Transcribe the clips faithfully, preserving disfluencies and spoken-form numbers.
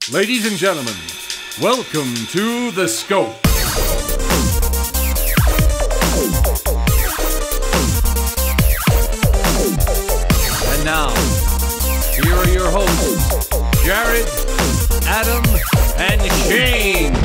Ladies and gentlemen, welcome to The Scope. And now, here are your hosts, Jared, Adam, and Shane.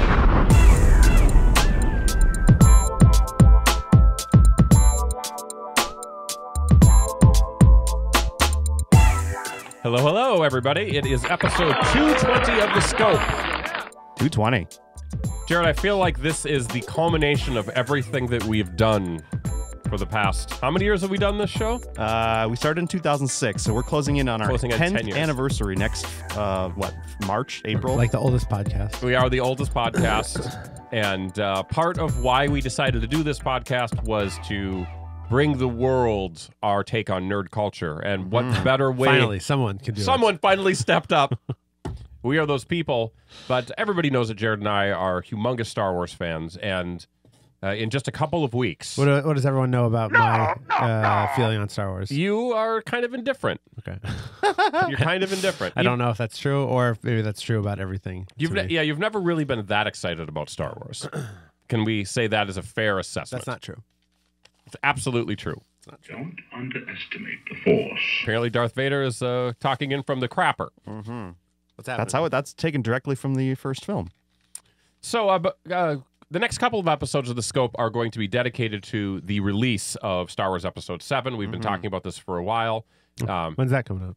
Hello, hello, everybody. It is episode two twenty of The Scope. two twenty. Jared, I feel like this is the culmination of everything that we've done for the past... How many years have we done this show? Uh, we started in two thousand six, so we're closing in on our Closing in tenth ten years. anniversary next, uh, what, March, April? Like the oldest podcast. We are the oldest podcast, and uh, part of why we decided to do this podcast was to bring the world our take on nerd culture. And what Mm. better way... Finally, someone can do Someone it. finally stepped up. We are those people, but everybody knows that Jared and I are humongous Star Wars fans, and uh, in just a couple of weeks, What, do, what does everyone know about my uh, feeling on Star Wars? you are kind of indifferent. Okay. You're kind of indifferent. I don't know if that's true or if maybe that's true about everything. You've to ne- me. yeah, you've never really been that excited about Star Wars. Can we say that is a fair assessment? That's not true. It's absolutely true. Don't underestimate the Force. Apparently, Darth Vader is uh, talking in from the crapper. Mm-hmm. What's happening? That's how it, that's taken directly from the first film. So, uh, but, uh, the next couple of episodes of The Scope are going to be dedicated to the release of Star Wars Episode seven. We've been Mhm. talking about this for a while. Um, When's that coming up?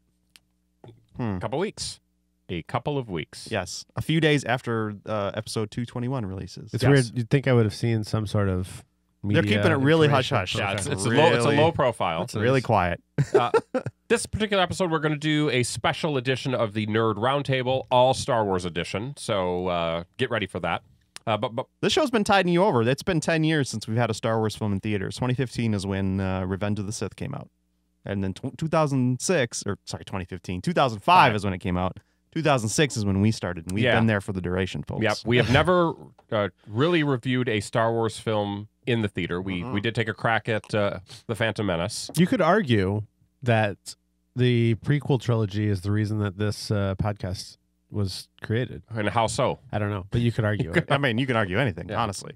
Hmm. a couple weeks. A couple of weeks. Yes, a few days after uh, episode two twenty-one releases. It's Yes. weird. You'd think I would have seen some sort of media They're keeping it really information. hush-hush. Yeah, Okay. it's, it's, a low, it's a Really- low profile. That's really nice. quiet. Uh, this particular episode, we're going to do a special edition of the Nerd Roundtable, all Star Wars edition. So uh, get ready for that. Uh, but, but This show's been tiding you over. It's been ten years since we've had a Star Wars film in theaters. twenty fifteen is when uh, Revenge of the Sith came out. And then t- two thousand six, or sorry, twenty fifteen. two thousand five Five. is when it came out. two thousand six is when we started, and we've Yeah. been there for the duration, folks. yeah, we have never uh, really reviewed a Star Wars film in the theater. We Mhm. we did take a crack at uh, The Phantom Menace. You could argue that the prequel trilogy is the reason that this uh, podcast was created. And how so? I don't know, but you could argue it. I mean, you can argue anything, Yeah. honestly.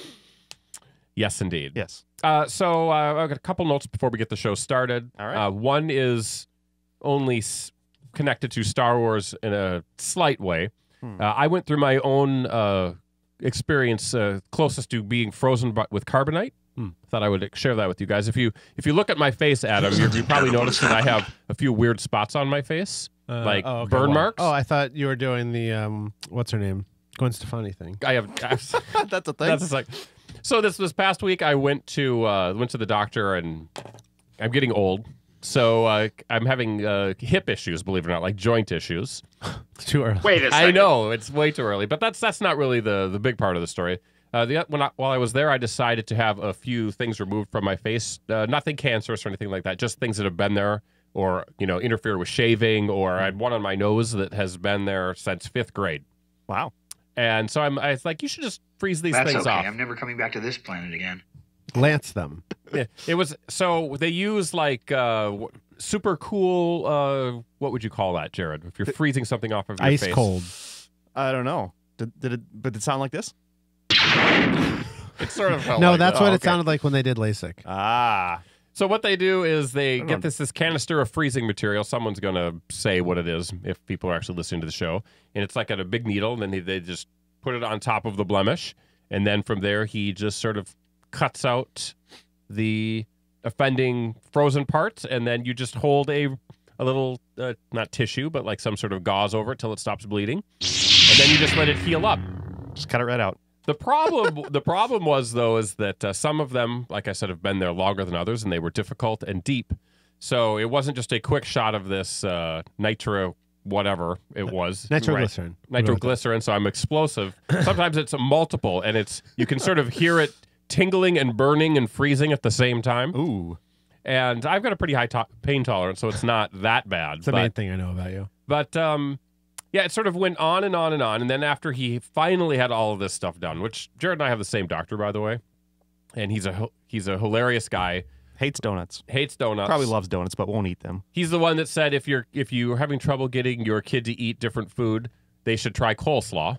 Yes, indeed. Yes. Uh, so uh, I've got a couple notes before we get the show started. All right. Uh, one is only s- connected to Star Wars in a slight way. Hmm. Uh, I went through my own uh, experience uh, closest to being frozen bu- with carbonite. Hmm. Thought I would share that with you guys. If you if you look at my face, Adam, you you probably noticed that I have a few weird spots on my face, Uh, like oh, okay, burn well- marks. Oh, I thought you were doing the um, what's her name, Gwen Stefani thing. I have. That's a thing. That's just like. So this this past week, I went to uh, went to the doctor, and I'm getting old, so uh, I'm having uh, hip issues. Believe it or not, like joint issues. It's too early. Wait a second. I know it's way too early, but that's that's not really the the big part of the story. Uh, the when I, while I was there, I decided to have a few things removed from my face. Uh, nothing cancerous or anything like that. Just things that have been there, or you know, interfered with shaving, or I had one on my nose that has been there since fifth grade. Wow. And so I'm, I was like, you should just freeze these That's things okay. off. I'm never coming back to this planet again. Lance them. Yeah, it was so they use like uh, w- super cool. Uh, what would you call that, Jared? If you're freezing something off of your Ice face, cold. I don't know. Did, did it? But did it sound like this? It's sort of felt No, like that's that. what Oh, it okay. sounded like when they did LASIK. Ah. So what they do is they don't get know. this this canister of freezing material. Someone's gonna say what it is if people are actually listening to the show, and it's like at a big needle, and then they, they just put it on top of the blemish, and then from there he just sort of cuts out the offending frozen parts, and then you just hold a a little uh, not tissue, but like some sort of gauze over it till it stops bleeding, and then you just let it heal up. Just cut it right out. The problem, the problem was though, is that uh, some of them, like I said, have been there longer than others, and they were difficult and deep. So it wasn't just a quick shot of this uh, nitro, whatever it was, Nitroglycerin. right? nitroglycerin. So I'm explosive. Sometimes it's a multiple, and it's you can sort of hear it tingling and burning and freezing at the same time. Ooh. And I've got a pretty high to- pain tolerance, so it's not that bad. It's the but, main thing I know about you. but um, yeah, it sort of went on and on and on. And then after he finally had all of this stuff done, which Jared and I have the same doctor, by the way, and he's a he's a hilarious guy. Hates donuts. Hates donuts. Probably loves donuts, but won't eat them. He's the one that said if you're if you're having trouble getting your kid to eat different food, they should try coleslaw.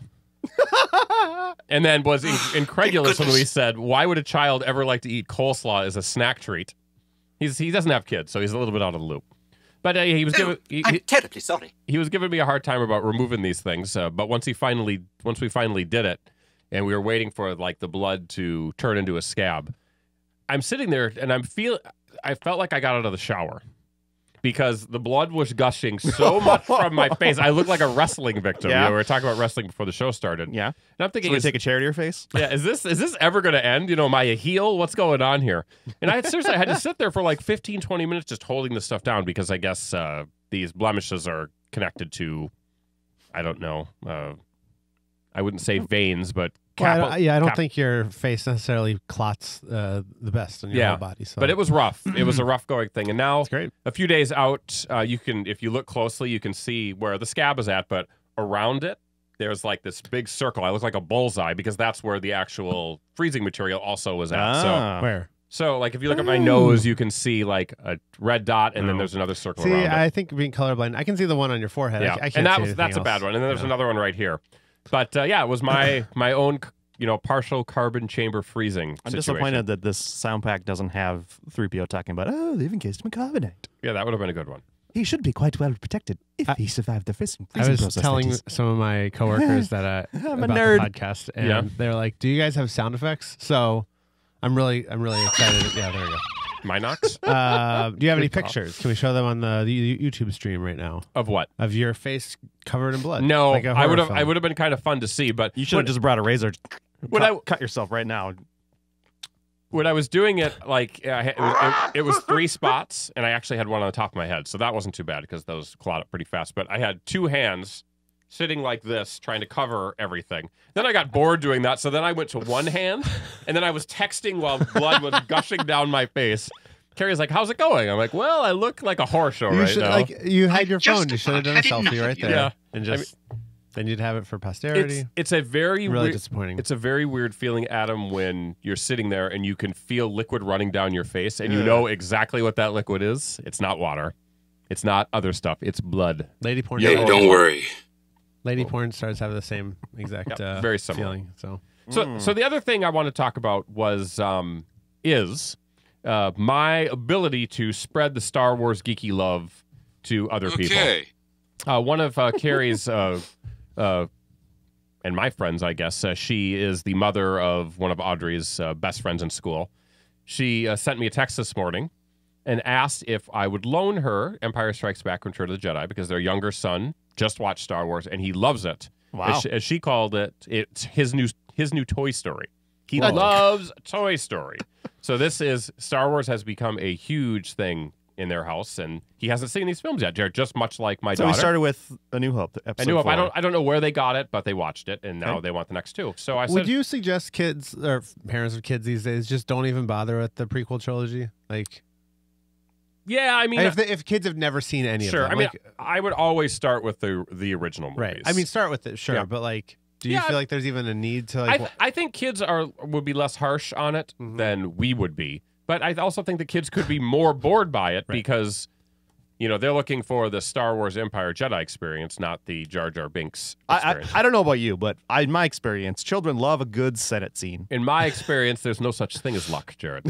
And then was in- incredulous when we said, why would a child ever like to eat coleslaw as a snack treat? He's He doesn't have kids, so he's a little bit out of the loop. But uh, he was giving he, I'm he, terribly sorry. he was giving me a hard time about removing these things. Uh, but once he finally, once we finally did it, and we were waiting for like the blood to turn into a scab, I'm sitting there and I'm feel I felt like I got out of the shower because the blood was gushing so much from my face. I looked like a wrestling victim. Yeah. You know, we were talking about wrestling before the show started. Yeah. And I'm thinking, So we is, take a chair to your face? yeah, is this is this ever going to end? You know, am I a heel? What's going on here? And I seriously I had to sit there for like fifteen, twenty minutes just holding the stuff down because I guess uh, these blemishes are connected to, I don't know, uh, I wouldn't say veins, but Well, I capi- don't- yeah, I don't cap- think your face necessarily clots uh, the best on your Yeah, whole body. So. But it was rough. It was a rough going thing. And now, That's great. a few days out, uh, you can, if you look closely, you can see where the scab is at, but around it, there's like this big circle. I look like a bullseye because that's where the actual freezing material also was at. Ah. Where? So, so like if you look at my nose, you can see like a red dot, and then Oh. there's another circle See, around it. I think being colorblind, I can see the one on your forehead. Yeah, I, I can't and that see was anything that's a else. bad one. And then there's Yeah. another one right here. But uh, yeah, it was my my own, you know, partial carbon chamber freezing. I'm situation. disappointed that this sound pack doesn't have three P O talking about, oh, they've encased him in carbonate. Yeah, that would have been a good one. He should be quite well protected if I- he survived the freezing, I freezing was process. telling that is. some of my coworkers that uh, I'm a about nerd. the podcast, and Yeah. they're like, "Do you guys have sound effects?" So I'm really, I'm really excited. Yeah, there we go. Minox Uh, do you have any Good call. pictures? Can we show them on the, the YouTube stream right now of what? of your face covered in blood? No, Like a I horror would have. film. I would have been kind of fun to see, but You should when, have just brought a razor. When cut, I- cut yourself right now. when I was doing it, like I, it, was, it, it was three spots, and I actually had one on the top of my head, so that wasn't too bad because those clot up pretty fast. But I had two hands sitting like this, trying to cover everything. Then I got bored doing that, so then I went to one hand, and then I was texting while blood was gushing down my face. Carrie's like, "How's it going?" I'm like, "Well, I look like a horror show You right should, now." like, you had your just phone. You should have done a about had selfie enough right of you. there. Yeah. and I just then you'd have it for posterity. it's, it's a very really weird, disappointing. It's a very weird feeling, Adam, when you're sitting there and you can feel liquid running down your face, and you Yeah. know exactly what that liquid is. It's not water. It's not other stuff. It's blood. Lady porn. Yeah, stars- don't worry. Lady porn stars have the same exact Yep, uh, very similar. feeling. So So, so the other thing I want to talk about was um, is uh, my ability to spread the Star Wars geeky love to other people. Uh, one of uh, Carrie's uh, uh, and my friends, I guess, uh, she is the mother of one of Audrey's uh, best friends in school. She uh, sent me a text this morning and asked if I would loan her Empire Strikes Back: Return of the Jedi because their younger son just watched Star Wars and he loves it. Wow. As she, as she called it, it's his new his new Toy Story. He Whoa. loves Toy Story. So this is Star Wars has become a huge thing in their house, and he hasn't seen these films yet, Jared. Just much like my So daughter. we started with A New Hope. I Episode knew if I four. don't I don't know where they got it, but they watched it, and now Okay. they want the next two. So I said, would you suggest kids or parents of kids these days just don't even bother with the prequel trilogy? Like, yeah, I mean, if the, if kids have never seen any sure. of I them, mean, like, I would always start with the the original movies. right? I mean, start with it, sure, Yeah. but like, do you Yeah, feel I- like there's even a need to I, like? th- I think kids are would be less harsh on it Mhm. than we would be, but I also think the kids could be more bored by it Right. because, you know, they're looking for the Star Wars Empire Jedi experience, not the Jar Jar Binks I, experience. I, I don't know about you, but I, in my experience, children love a good Senate scene. In my experience, there's no such thing as luck, Jared.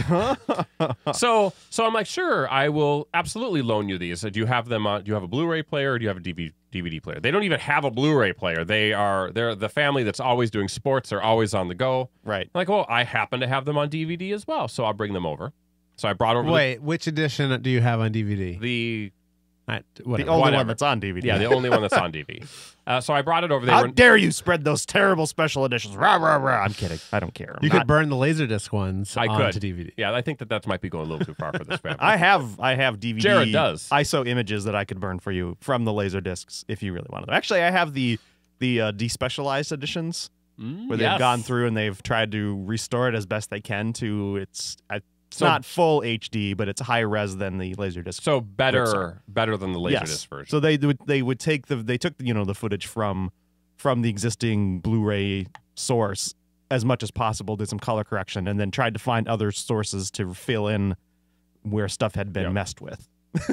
so, so I'm like, sure, I will absolutely loan you these. Uh, Do you have them? On, do you have a Blu-ray player, or do you have a D V D player? They don't even have a Blu-ray player. They are they're the family that's always doing sports. They're always on the go. Right. I'm like, well, I happen to have them on D V D as well, so I'll bring them over. So I brought over the- Wait, which edition do you have on D V D? the I, The whatever. only Whatever. one that's on D V D. yeah the only one that's on D V D. Uh, so I brought it over. They How were dare you spread those terrible special editions? Rah, rah, rah. I'm kidding. I don't care. I'm you not- could burn the Laserdisc ones I onto could. D V D. yeah. I think that that might be going a little too far for this family. I have I have D V D Jared does. I S O images that I could burn for you from the laser discs if you really wanted them. Actually, I have the the uh, despecialized editions Mm, where they've yes. gone through and they've tried to restore it as best they can to its uh, it's So- not full H D, but it's higher res than the laser disc. So better, Sorry. better than the Laserdisc yes. version. So they would they would take the they took you know the footage from from the existing Blu-ray source as much as possible, did some color correction, and then tried to find other sources to fill in where stuff had been Yep. messed with.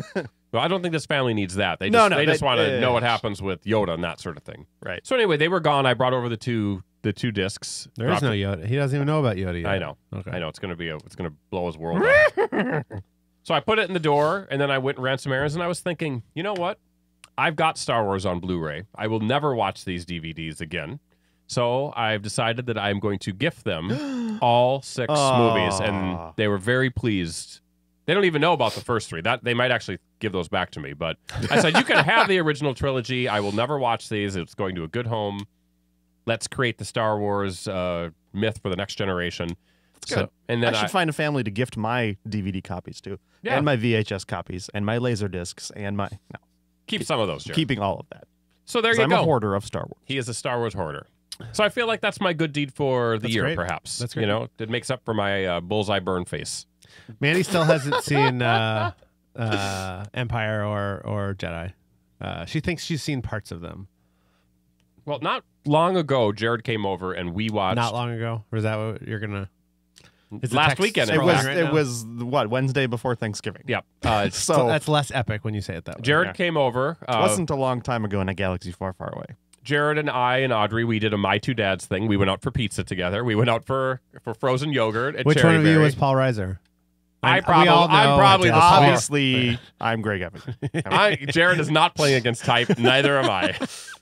Well, I don't think this family needs that. They No, just, no, they they- just want to yeah, know yeah, what yeah. happens with Yoda and that sort of thing. Right. So anyway, they were gone. I brought over the two the two discs. There is Dropped no it. Yoda. He doesn't even know about Yoda yet. I know. Okay. I know. It's gonna be a. It's gonna blow his world up. So I put it in the door, and then I went and ran some errands, and I was thinking, you know what? I've got Star Wars on Blu-ray. I will never watch these D V Ds again. So I've decided that I'm going to gift them all six Aw. movies, and they were very pleased. They don't even know about the first three. That they might actually give those back to me. But I said, you can have the original trilogy. I will never watch these. It's going to a good home. Let's create the Star Wars uh, myth for the next generation. That's good. So, and then I I, should find a family to gift my D V D copies to, Yeah. and my V H S copies, and my laser discs, and my no, keep some of those, Jared. keeping all of that. So there 'Cause you I'm go. a hoarder of Star Wars. He is a Star Wars hoarder. So I feel like that's my good deed for the That's year, great. perhaps. That's great. You know, it makes up for my uh, Bullseye Burnface. Mandy still hasn't seen uh, uh, Empire or or Jedi. Uh, she thinks she's seen parts of them. Well, not long ago, Jared came over and we watched. Not long ago. Or is that what you're gonna? Is the Last text weekend, It Scrolling was right it now? was what Wednesday before Thanksgiving. Yep. Uh, So, So that's less epic when you say it that way. Jared Yeah. came over. it Uh, wasn't a long time ago in a galaxy far, far away. Jared and I and Audrey, we did a My Two Dads thing. We went out for pizza together. We went out for, for frozen yogurt at Which Cherry one of you Berry. was Paul Reiser? I I'm- probably, we all I'm know probably at the this point. Obviously, I'm Greg Evans. I, Jared is not playing against type. Neither am I.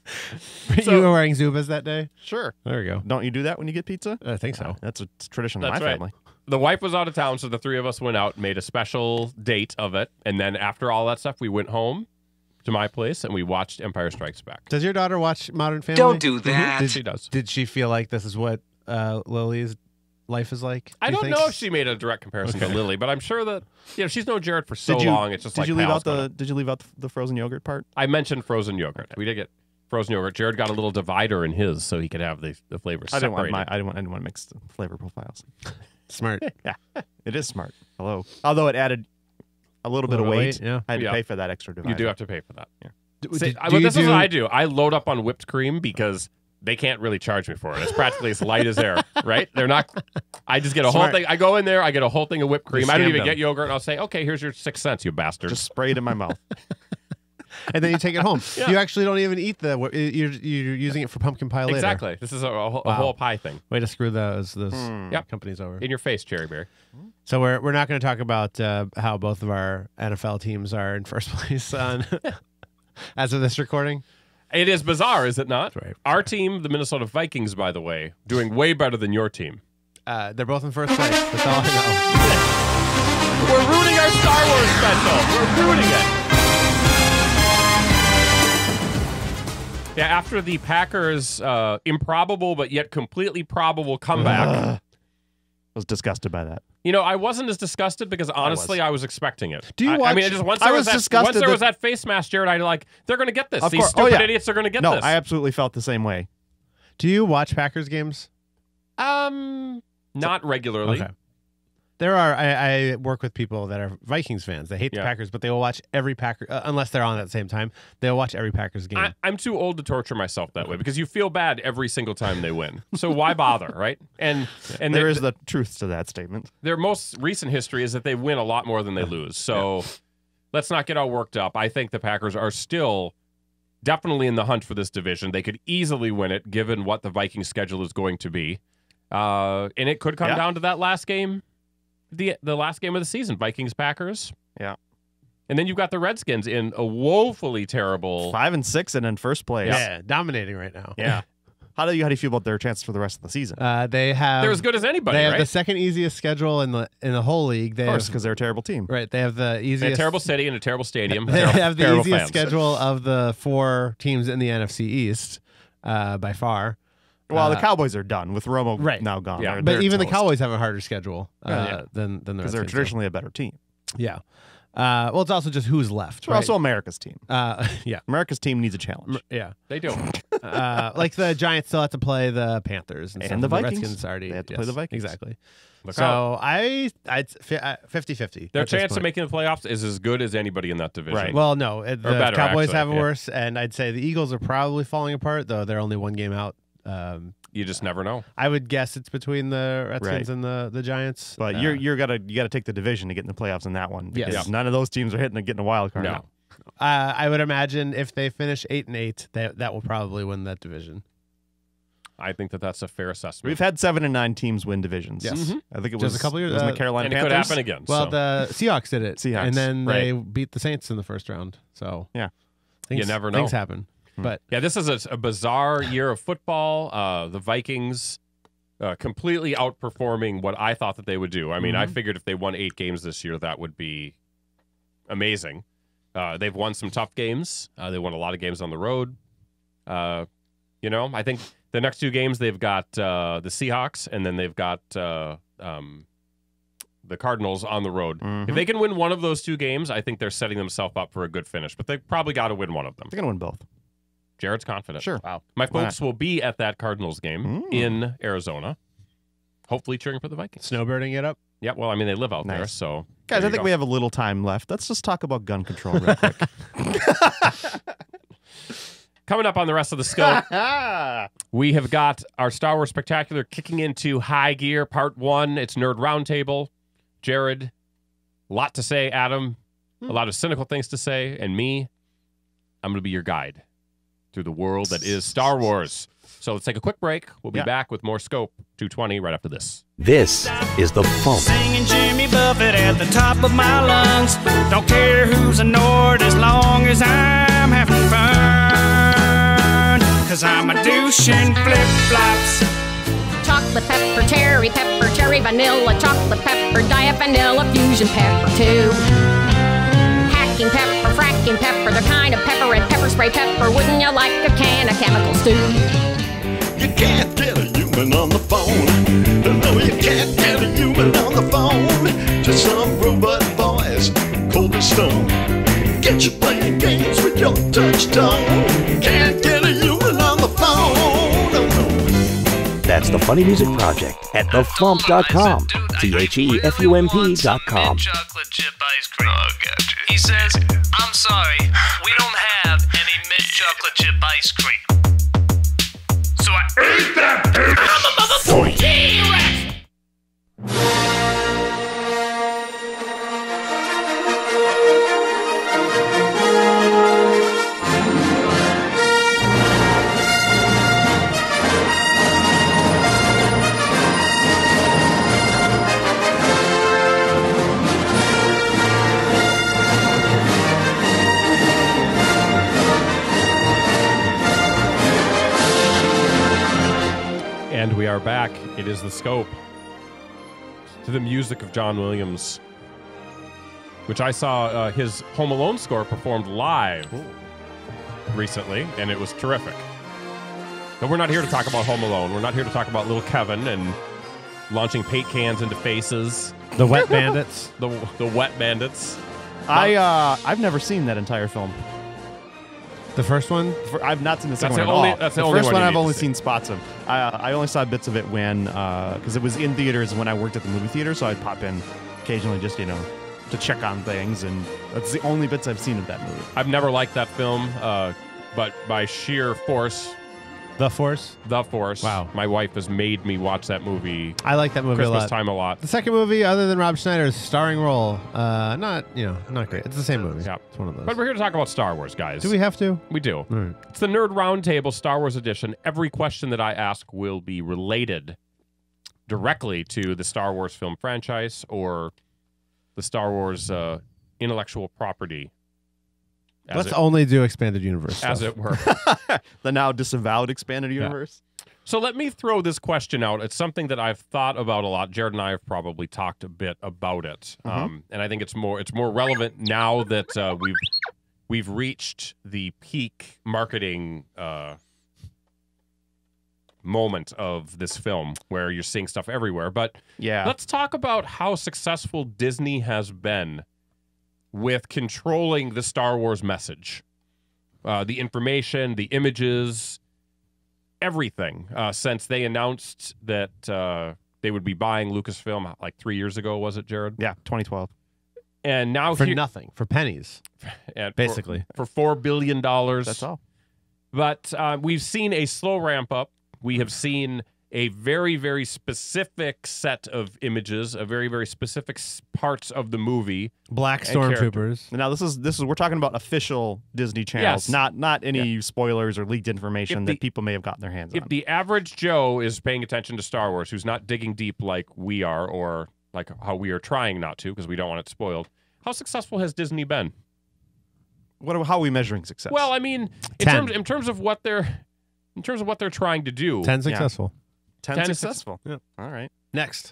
So- you were wearing Zubas that day. Sure. There we go. Don't you do that when you get pizza? I think so. That's a tradition in That's my right. family. The wife was out of town, so the three of us went out, made a special date of it, and then after all that stuff, we went home to my place and we watched Empire Strikes Back. Does your daughter watch Modern Family? Don't do that. Did, She does. did she feel like this is what uh, Lily's life is like? I do you don't think? know if she made a direct comparison to Lily, but I'm sure that you know she's known Jared for so did you, long. It's just did like you leave pals out the gonna- Did you leave out the, the frozen yogurt part? I mentioned frozen yogurt. We did get frozen yogurt. Jared got a little divider in his, so he could have the the flavors I didn't want separated. my I didn't want I didn't want to mix the flavor profiles. Smart. Yeah, it is smart. Hello. Although it added a little bit of Little weight, Yeah. I had to Yeah. pay for that extra divider. You do have to pay for that. D- See, did- I- do well, you this is do- what I do. I load up on whipped cream because they can't really charge me for it. It's practically as light as air, right? They're not. I just get a whole Smart. thing. I go in there. I get a whole thing of whipped cream. You I don't scammed even them. get yogurt. And I'll say, okay, here's your six cents, you bastard. Just spray it in my mouth. and then you take it home. Yeah. You actually don't even eat the. You're you're using it for pumpkin pie later. exactly. This is a, a, whole- a Wow. whole pie thing Way to screw those those Hmm. Yep. companies over. in your face, Cherry Berry. So we're we're not going to talk about uh, how both of our N F L teams are in first place on as of this recording. It is bizarre, is it not? That's right. Our team, the Minnesota Vikings, by the way, doing way better than your team. Uh, they're both in first place. That's all I know. We're rooting our Star Wars special. We're rooting it. Yeah, after the Packers' uh, improbable but yet completely probable comeback, I was disgusted by that. you know, I wasn't as disgusted because honestly, I was, expecting it. Do you I, I watch- mean, just once I there was was, that, disgusted once there that- was that face mask, Jared, I like they're going to get this. Of These course. Oh, stupid yeah. idiots are going to get no, this. I absolutely felt the same way. Do you watch Packers games? um, not regularly. Okay. There are. I, I work with people that are Vikings fans. They hate the Yeah. Packers, but they will watch every Packer uh, unless they're on at the same time. They'll watch every Packers game. I, I'm too old to torture myself that way because you feel bad every single time they win. So why bother, right? And and There they- is the truth to that statement. their most recent history is that they win a lot more than they lose. So let's not get all worked up. I think the Packers are still definitely in the hunt for this division. They could easily win it given what the Vikings schedule is going to be. Uh, and it could come Yeah. down to that last game, the the last game of the season, Vikings Packers. Yeah. And then you've got the Redskins in a woefully terrible. Five and six and in first place. yeah, dominating right now. Yeah. How do you how do you feel about their chances for the rest of the season? Uh, they have. They're as good as anybody, They have right? the second easiest schedule in the in the whole league. They of course, have, because they're a terrible team. right. They have the In a easiest. terrible city and a terrible stadium. They terrible, have the terrible easiest fans. schedule of the four teams in the N F C East uh, by far. Well, the Uh, Cowboys are done with Romo Right. now gone. Yeah. They're- But they're even the toast. Cowboys have a harder schedule uh, Yeah. than than the because they're Redskins do. traditionally a better team. Yeah. Uh, well, it's also just who's left. They're right? also America's team. Uh, yeah. America's team needs a challenge. Yeah. They do. Uh, like the Giants still have to play the Panthers and, And stuff, the Vikings. Redskins already They have to play yes, the Vikings. exactly. Look out. So I I'd fifty fifty. Their chance of making the playoffs is as good as anybody in that division. Right. Well, no, it- the better, Cowboys actually, have it yeah. worse, and I'd say the Eagles are probably falling apart, though they're only one game out. Um, You just never know. I would guess it's between the Redskins Right. and the, the Giants. But Uh, you're you're gotta you gotta take the division to get in the playoffs in that one. Yes. Because Yeah. none of those teams are hitting and getting a wild card. No. now. Uh, I would imagine if they finish eight and eight, that that will probably win that division. I think that that's a fair assessment. We've had seven and nine teams win divisions. Yes. Mm-hmm. I think it was Just a couple years- Wasn't uh, the Carolina and it Panthers? could happen again. Well, so. the Seahawks did it, Seahawks, and then right. they beat the Saints in the first round. So Yeah. things, You never know. Things happen, but Yeah, this is a, a bizarre year of football. Uh, the Vikings uh, completely outperforming what I thought that they would do. I mean, I figured if they won eight games this year, that would be amazing. Uh, they've won some tough games. Uh, they won a lot of games on the road. Uh, you know, I think the next two games they've got uh, the Seahawks, and then they've got uh, um, the Cardinals on the road. Mhm. If they can win one of those two games, I think they're setting themselves up for a good finish. But they probably got to win one of them. They're gonna win both. Jared's confident. Sure. Wow. My Why folks will be at that Cardinals game Mm. in Arizona, hopefully cheering for the Vikings. snowbirding it up. Yeah, well, I mean, they live out there, Nice. so. Guys, there I you think go. we have a little time left. Let's just talk about gun control real quick. Coming up on the rest of the scope, we have got our Star Wars Spectacular kicking into high gear, part one. It's Nerd Roundtable. Jared, a lot to say. Adam, a lot of cynical things to say. And me, I'm going to be your guide through the world that is Star Wars. So let's take a quick break. We'll be Yeah. back with more Scope two twenty right after this. This is the Funk. Singing Jimmy Buffett at the top of my lungs. Don't care who's a Nord as long as I'm having fun. Cause I'm a douche in flip-flops. Chocolate pepper, cherry pepper, cherry vanilla, chocolate pepper, diet vanilla, fusion pepper too. Hacking pepper, fracking pepper, the kind of pepper and pepper spray pepper. Wouldn't you like a can of chemical stew? You can't get a human on the phone. No, you can't get a human on the phone. Just some robot boys, cold as stone. Get you playing games with your touch tone. Can't get a human on the phone. No, no. That's the Funny Music Project at the flump dot com. T H E F U M P dot com. Chocolate chip ice cream. Oh, gotcha. He says, I'm sorry, we don't have any mint chocolate chip ice cream. So I ate that bitch. I'm a motherfucking T-Rex. And we are back. It is the Scope. To the music of John Williams, which I saw uh, his Home Alone score performed live recently, and it was terrific. But we're not here to talk about Home Alone. We're not here to talk about little Kevin and launching paint cans into faces. The Wet Bandits. The the Wet Bandits. I uh, I've never seen that entire film. The first one. For, I've not seen the second That's one the only- at all. that's the the only first one one you I've need to only see. seen spots of. I uh, I only saw bits of it when because it was in theaters when I worked at the movie theater, so I'd pop in occasionally just you know to check on things, and that's the only bits I've seen of that movie. I've never liked that film, uh, but by sheer force, The Force. the force, Wow. my wife has made me watch that movie I like that movie a Christmas lot. time a lot. The second movie, other than Rob Schneider's starring role, uh, not you know, not great. It's the same movie. Yeah. It's one of those. But we're here to talk about Star Wars, guys. Do we have to? We do. All right. It's the Nerd Roundtable Star Wars edition. Every question that I ask will be related directly to the Star Wars film franchise or the Star Wars uh, intellectual property. As Let's it, only do expanded universe. as stuff. it were. The now disavowed expanded universe. So let me throw this question out. It's something that I've thought about a lot. Jared and I have probably talked a bit about it, Mm-hmm. um, and I think it's more it's more relevant now that uh, we've we've reached the peak marketing uh, moment of this film, where you're seeing stuff everywhere. But Yeah. let's talk about how successful Disney has been with controlling the Star Wars message, uh, the information, the images. Everything uh, since they announced that uh, they would be buying Lucasfilm like three years ago, was it, Jared? Yeah, twenty twelve. And now for here- nothing, for pennies, and for- basically. for, four billion dollars. That's all. But uh, we've seen a slow ramp up. We have seen a very, very specific set of images, a very, very specific s- parts of the movie. Black and character. stormtroopers. Now this is this is we're talking about official Disney channels, Yes. not not any spoilers or leaked information If the- that people may have gotten their hands If on. the average Joe is paying attention to Star Wars, who's not digging deep like we are, or like how we are trying not to because we don't want it spoiled, how successful has Disney been? What are, how are we measuring success? Well, I mean, in Ten. terms in terms of what they're in terms of what they're trying to do. Ten successful. ten, ten is- successful. Yeah. All right. Next.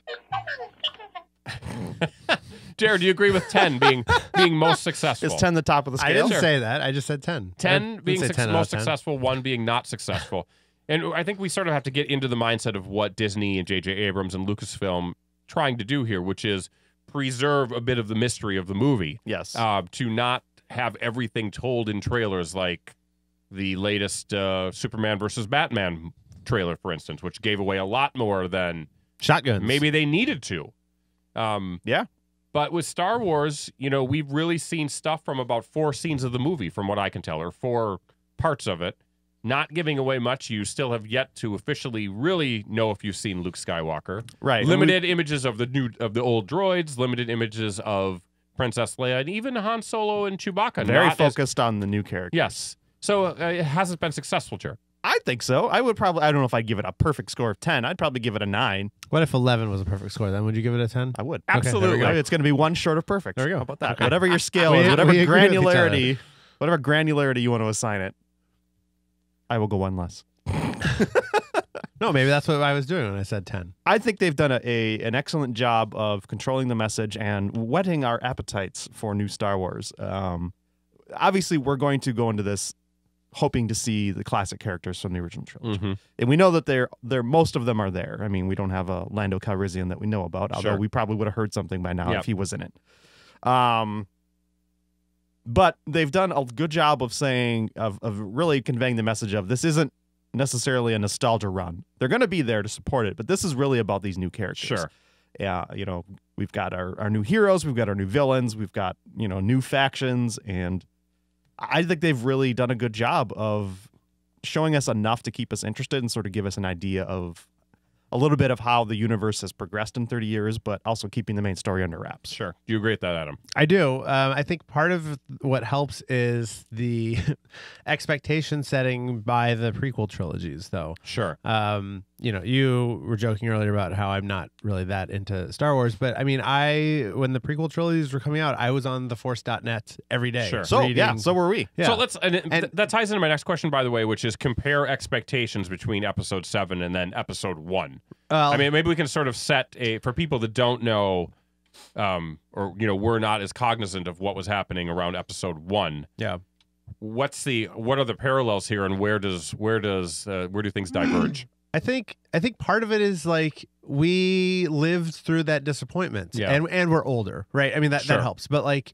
Jared, do you agree with ten being being most successful? Is ten the top of the scale? I didn't Sure. say that. I just said ten. I ten didn't being say suc- ten out of most ten. successful, one being not successful. And I think we sort of have to get into the mindset of what Disney and J J Abrams and Lucasfilm trying to do here, which is preserve a bit of the mystery of the movie. Yes. Uh, to not have everything told in trailers like the latest uh, Superman versus Batman trailer, for instance, which gave away a lot more than Shotguns. maybe they needed to. Um, Yeah. But with Star Wars, you know, we've really seen stuff from about four scenes of the movie, from what I can tell, or four parts of it. Not giving away much. You still have yet to officially really know if you've seen Luke Skywalker. Right. and Limited images of the new of the old droids, limited images of Princess Leia, and even Han Solo and Chewbacca. we- Very not as- focused on the new character. yes. So uh, it hasn't been successful, Jared. I think so. I would probably. I don't know if I'd give it a perfect score of ten. I'd probably give it a nine. What if eleven was a perfect score? Then would you give it a ten? I would. Okay, there we go. It's going to be one short of perfect. There we go. How about that? Okay. Whatever your scale We- is, whatever we agree with each other. granularity, whatever granularity you want to assign it, I will go one less. No, maybe that's what I was doing when I said ten. I think they've done a, a an excellent job of controlling the message and whetting our appetites for new Star Wars. Um, obviously, we're going to go into this hoping to see the classic characters from the original trilogy, Mm-hmm. and we know that they're they're most of them are there. I mean, we don't have a Lando Calrissian that we know about, although Sure. we probably would have heard something by now Yep. if he was in it. Um, but they've done a good job of saying of of really conveying the message of this isn't necessarily a nostalgia run. They're going to be there to support it, but this is really about these new characters. Sure. Yeah, you know, we've got our, our new heroes, we've got our new villains, we've got, you know, new factions, and I think they've really done a good job of showing us enough to keep us interested and sort of give us an idea of a little bit of how the universe has progressed in thirty years, but also keeping the main story under wraps. Sure. Do you agree with that, Adam? I do. Um, I think part of what helps is the expectation setting by the prequel trilogies, though. Sure. Um, you know, you were joking earlier about how I'm not really that into Star Wars, but I mean, I when the prequel trilogies were coming out, I was on the force dot net every day. Sure. So, yeah, reading- so were we. yeah. So let's, and, it- And- th- that ties into my next question, by the way, which is compare expectations between episode seven and then episode one. Well, I mean, maybe we can sort of set a, for people that don't know, um, or, you know, we're not as cognizant of what was happening around episode one. yeah. What's the, what are the parallels here and where does, where does, uh, where do things diverge? I think I think part of it is like we lived through that disappointment, Yeah. and and we're older, right? I mean that Sure. that helps, but like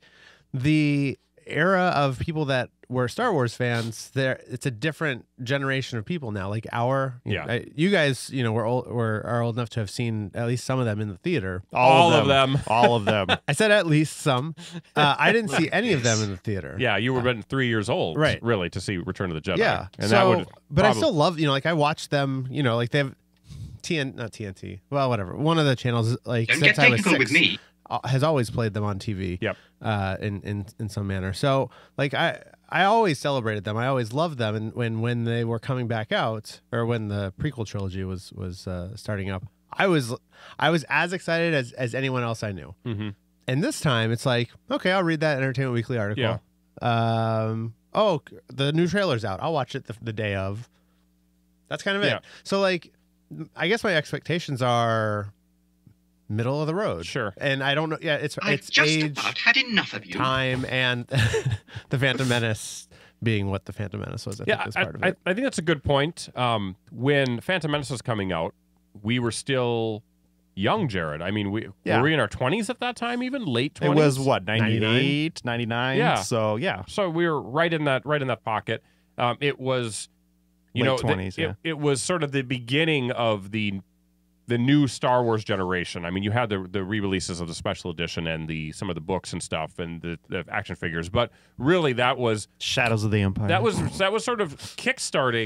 the era of people that were Star Wars fans, there it's a different generation of people now. Like our, you Yeah. know, I- you guys, you know, we're old, we're are old enough to have seen at least some of them in the theater. All of them. All of them. I said at least some. Uh, I didn't see any of them in the theater. Yeah, you were been three years old, Right. really, to see Return of the Jedi. Yeah. and so, that would, but I probably- still love, you know, like I watched them, you know, like they have T N, not T N T, well, whatever. One of the channels, like Don't since get I was technical six, with me. uh, has always played them on T V. Yep. Uh, in in in some manner. So like I I always celebrated them. I always loved them. And when when they were coming back out, or when the prequel trilogy was was uh, starting up, I was I was as excited as as anyone else I knew. Mhm. And this time it's like, okay, I'll read that Entertainment Weekly article. Yeah. Um. Oh, the new trailer's out. I'll watch it the, the day of. That's kind of it. Yeah. So like, I guess my expectations are middle of the road. Sure. And I don't know. Yeah, it's I've it's just age, about had enough of you. time, and the Phantom Menace being what the Phantom Menace was. I Yeah, think was I, part of I, it. I think that's a good point. Um, when Phantom Menace was coming out, we were still young, Jared. I mean, we Yeah. were we in our twenties at that time, even late It twenties. was what, ninety-eight, ninety-nine? Yeah. So, yeah. So we were right in that right in that pocket. Um, it was, you Late know, the- twenties, it, yeah. it was sort of the beginning of the the new Star Wars generation. I mean, you had the the re-releases of the special edition and the some of the books and stuff and the, the action figures, but really that was Shadows of the Empire. that was that was sort of kickstarting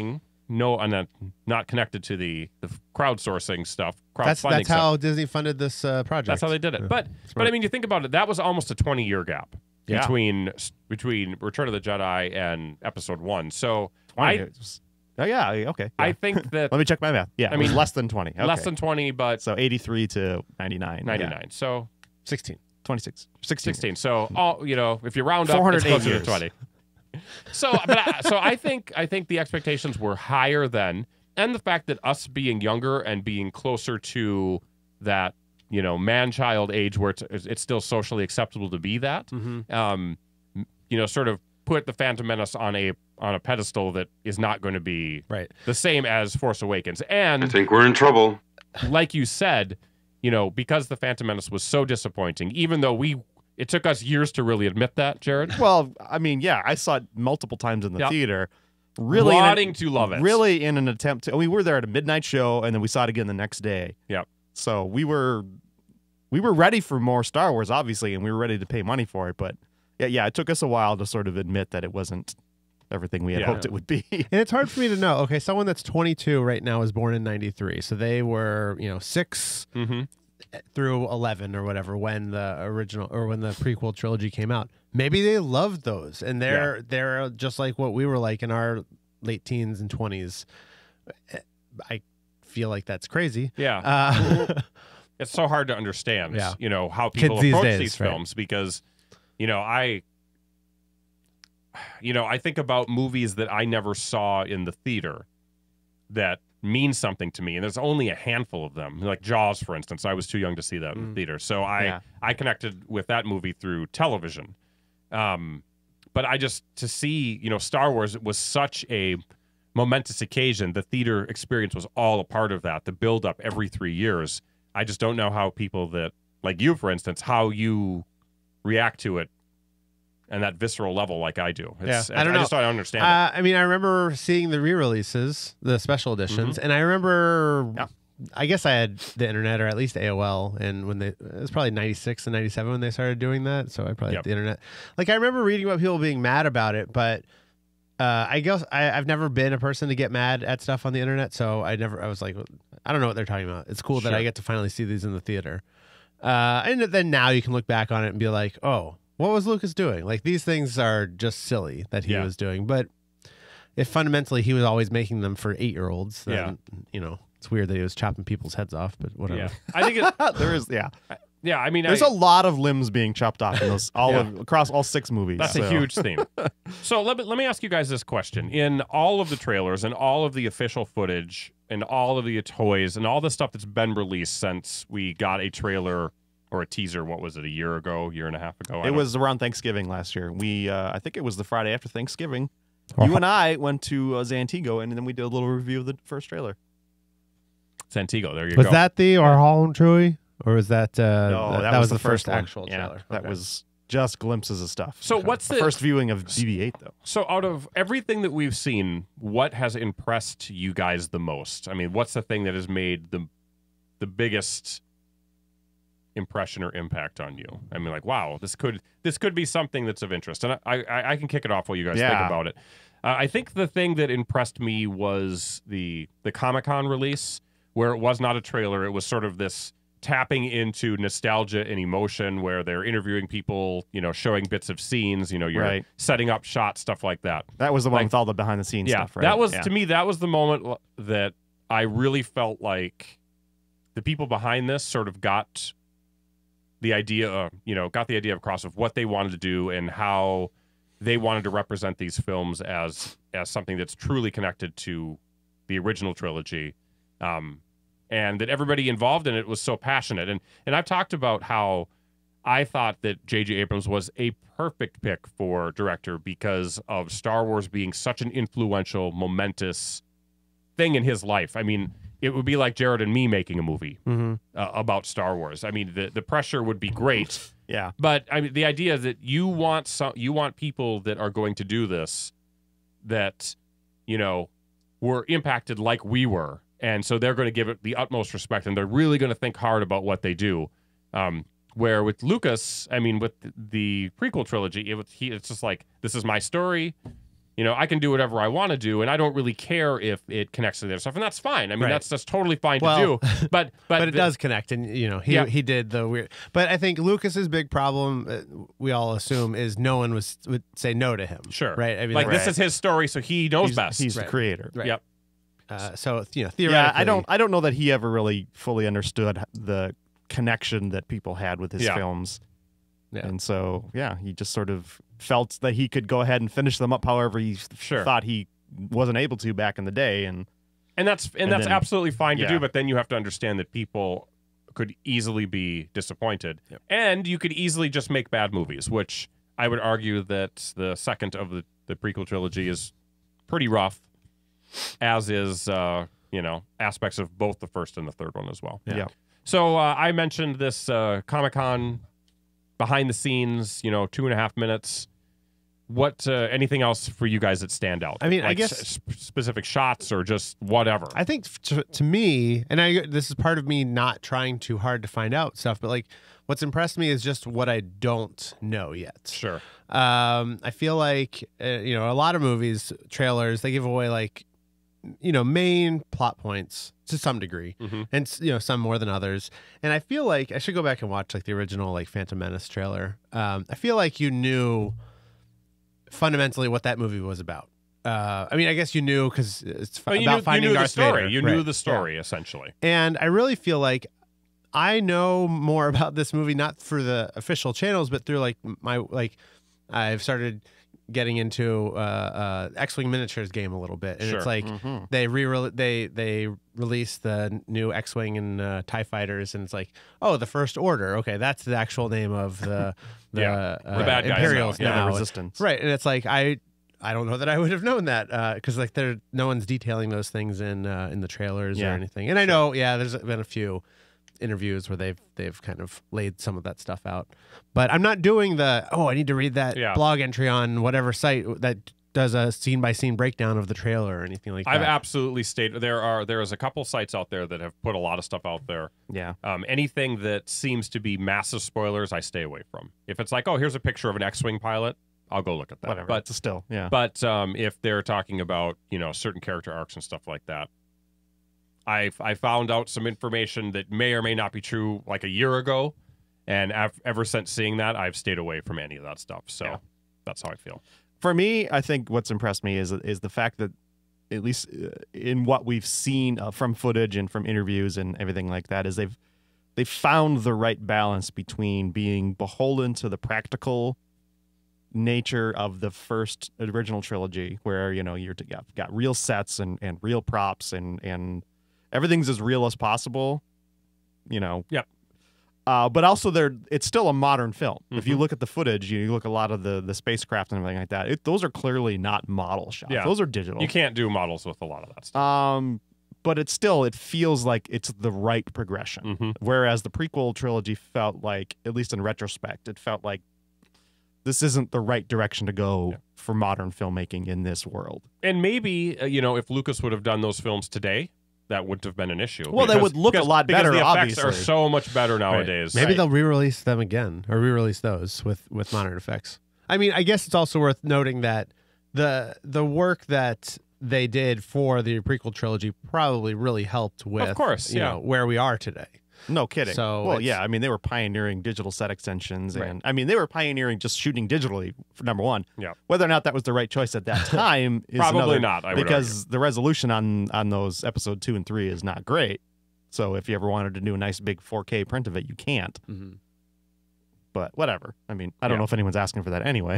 no, and uh, not connected to the the crowdsourcing stuff. Crowdfunding That's that's stuff. how Disney funded this uh, project. That's how they did it. Yeah. But but I mean, you think about it. That was almost a twenty year gap Yeah. between between Return of the Jedi and Episode One. So twenty. I Oh yeah, okay. I yeah. think that Let me check my math. Yeah, I it was mean, less than twenty. Okay. less than twenty, but so eighty-three to ninety-nine. ninety-nine. Yeah. So sixteen. twenty-six. sixteen. sixteen. So all you know, if you round up, four hundred it's eight closer years. to twenty. So, but I, so I think I think the expectations were higher then, and the fact that us being younger and being closer to that, you know, man-child age where it's it's still socially acceptable to be that, Mm-hmm. um, you know, sort of put the Phantom Menace on a on a pedestal that is not going to be Right. the same as Force Awakens. And I think we're in trouble. like you said, you know, because the Phantom Menace was so disappointing, even though we. It took us years to really admit that, Jared. Well, I mean, yeah, I saw it multiple times in the Yep. theater. Really, in Wanting a- to love it. Really, in an attempt to. We were there at a midnight show, and then we saw it again the next day. Yep. So we were, we were ready for more Star Wars, obviously, and we were ready to pay money for it. But yeah, yeah, it took us a while to sort of admit that it wasn't everything we had Yeah. hoped it would be. And it's hard for me to know. Okay, someone that's twenty-two right now was born in ninety-three, so they were you know six Mm-hmm. through eleven or whatever when the original or when the prequel trilogy came out. Maybe they loved those, and they're they're just like what we were like in our late teens and twenties. I feel like that's crazy. Yeah. Uh, It's so hard to understand, Yeah. you know, how people Kids these approach days, these right. films because, you know, I, you know, I think about movies that I never saw in the theater that mean something to me, and there's only a handful of them. Like Jaws, for instance, I was too young to see that in the Mm. theater, so I Yeah. I connected with that movie through television. Um, but I just to see, you know, Star Wars, it was such a momentous occasion. The theater experience was all a part of that. The build up every three years. I just don't know how people that like you, for instance, how you react to it and that visceral level like I do. It's, Yeah, I don't know. just don't understand it. Uh, I mean, I remember seeing the re-releases, the special editions, and I remember. Yeah. I guess I had the internet or at least A O L, and when they it was probably ninety-six and ninety-seven when they started doing that, so I probably Yep. had the internet. Like I remember reading about people being mad about it, but uh, I guess I, I've never been a person to get mad at stuff on the internet, so I never. I was like, I don't know what they're talking about. It's cool that Sure. I get to finally see these in the theater, uh, and then now you can look back on it and be like, oh. What was Lucas doing? Like these things are just silly that he Yeah. was doing. But if fundamentally he was always making them for eight year olds, then you know it's weird that he was chopping people's heads off. But whatever. Yeah, I think it. there is, yeah. Yeah, I mean, There's I, a lot of limbs being chopped off in those all Yeah. of, across all six movies. That's so. a huge theme. So let me, let me ask you guys this question. In all of the trailers and all of the official footage and all of the toys and all the stuff that's been released since we got a trailer or a teaser, what was it, a year ago, year and a half ago? I It don't- was around Thanksgiving last year. We, uh, I think it was the Friday after Thanksgiving. You and I went to uh, Zantigo, and then we did a little review of the first trailer. Santiago. There you Was go. that the or Holland Chewie, or was that uh, No, that, that, that was, the, first, one. actual Yeah, trailer? That Okay. was just glimpses of stuff. So what's the the- first viewing of B B eight though? So out of everything that we've seen, what has impressed you guys the most? I mean, what's the thing that has made the the biggest impression or impact on you? I mean, like, wow, this could this could be something that's of interest. And I I, I can kick it off while you guys think Yeah. about it. Uh, I think the thing that impressed me was the the Comic-Con release, where it was not a trailer. It was sort of this tapping into nostalgia and emotion where they're interviewing people, you know, showing bits of scenes, you know, you're Right. setting up shots, stuff like that. That was the one Like- with all the behind the scenes Yeah, stuff, right? that was Yeah. to me. That was the moment l- that I really felt like the people behind this sort of got the idea, uh, you know, got the idea across of what they wanted to do and how they wanted to represent these films as as something that's truly connected to the original trilogy, um, and that everybody involved in it was so passionate. And and I've talked about how I thought that J J Abrams was a perfect pick for director because of Star Wars being such an influential, momentous thing in his life. I mean, it would be like Jared and me making a movie Mhm. uh, about Star Wars. I mean, the the pressure would be great, Yeah. but I mean, the idea that you want some, you want people that are going to do this that, you know, were impacted like we were, and so they're going to give it the utmost respect, and they're really going to think hard about what they do. Um, where with Lucas, I mean, with the prequel trilogy, it was he. It's just like, this is my story. you know, I can do whatever I want to do, and I don't really care if it connects to the other stuff, and that's fine. I mean, Right. that's that's totally fine Well, to do. But but, but it the- does connect, and you know, he Yeah. he did the weird. But I think Lucas's big problem, uh, we all assume, is no one was would say no to him. Sure, right? I mean, like that's- this is his story, so he knows He's, best. he's Right. the creator. Right. Yep. Uh, so you know, Yeah, theoretically, I don't. I don't know that he ever really fully understood the connection that people had with his Yeah. films. Yeah. And so, yeah, he just sort of felt that he could go ahead and finish them up however he Sure. thought he wasn't able to back in the day. And And that's and, And that's then- absolutely fine to yeah. do, but then you have to understand that people could easily be disappointed. Yep. And you could easily just make bad movies, which I would argue that the second of the, the prequel trilogy is pretty rough, as is uh, you know, aspects of both the first and the third one as well. yeah, yeah. So uh, I mentioned this uh, Comic-Con behind the scenes, you know, two and a half minutes. What uh, anything else for you guys that stand out? I mean, I Like guess- s- specific shots or just whatever. I think to, to me, and I this is part of me not trying too hard to find out stuff, but like what's impressed me is just what I don't know yet. Sure. Um, I feel like uh, you know, a lot of movies trailers they give away like you know main plot points to some degree, Mhm. and s- you know some more than others. And I feel like I should go back and watch like the original like Phantom Menace trailer. Um, I feel like you knew fundamentally what that movie was about. Uh, I mean, I guess you knew because it's f- But you about knew, finding you knew the Darth story. Vader. You knew Right. the story, essentially. And I really feel like I know more about this movie not through the official channels, but through like my like I've started getting into uh, uh, X-wing miniatures game a little bit, and Sure. it's like Mhm. they re they they released the new X-wing and uh, Tie fighters, and it's like, oh, the First Order. Okay, that's the actual name of the the, Yeah, uh, the bad guys now. Imperials Yeah, now. the resistance. Right, and it's like I I don't know that I would have known that because like there no one's detailing those things in uh, in the trailers Yeah. or anything. And I know, yeah, there's been a few interviews where they've they've kind of laid some of that stuff out, but I'm not doing the oh I need to read that Yeah. blog entry on whatever site that does a scene by scene breakdown of the trailer or anything like I've that. absolutely stated there are there is a couple sites out there that have put a lot of stuff out there. Yeah. Um, anything that seems to be massive spoilers, I stay away from. If it's like, oh, here's a picture of an X-wing pilot, I'll go look at that. Whatever. But But still, yeah. but um, if they're talking about you know certain character arcs and stuff like that, I I found out some information that may or may not be true like a year ago, and av- ever since seeing that, I've stayed away from any of that stuff. So Yeah. that's how I feel. For me, I think what's impressed me is is the fact that at least uh, in what we've seen uh, from footage and from interviews and everything like that is they've they've found the right balance between being beholden to the practical nature of the first original trilogy where you know you're got, got real sets and, and real props and and everything's as real as possible, you know. Yep. Uh, but also, there it's still a modern film. If you Mhm. look at the footage, you look at a lot of the the spacecraft and everything like that. It, those are clearly not model shots. Yeah. Those are digital. You can't do models with a lot of that stuff. Um, but it's still it feels like it's the right progression. Mhm. Whereas the prequel trilogy felt like, at least in retrospect, it felt like this isn't the right direction to go Yeah. for modern filmmaking in this world. And maybe uh, you know if Lucas would have done those films today, that wouldn't have been an issue. Well, they Because- would look a because- lot because better, the effects are obviously. so much better nowadays. Maybe Right. they'll re-release them again or re-release those with with modern effects. I mean, I guess it's also worth noting that the the work that they did for the prequel trilogy probably really helped with, course, you yeah. know, where we are today. No kidding. So well, it's- yeah, I mean, they were pioneering digital set extensions, Right. and I mean, they were pioneering just shooting digitally. For number one, Yeah. Whether or not that was the right choice at that time is Probably another- not, I would because the resolution on on those episode two and three is not great. So if you ever wanted to do a nice big four K print of it, you can't. Mm-hmm. But whatever. I mean, I don't Yeah. know if anyone's asking for that anyway.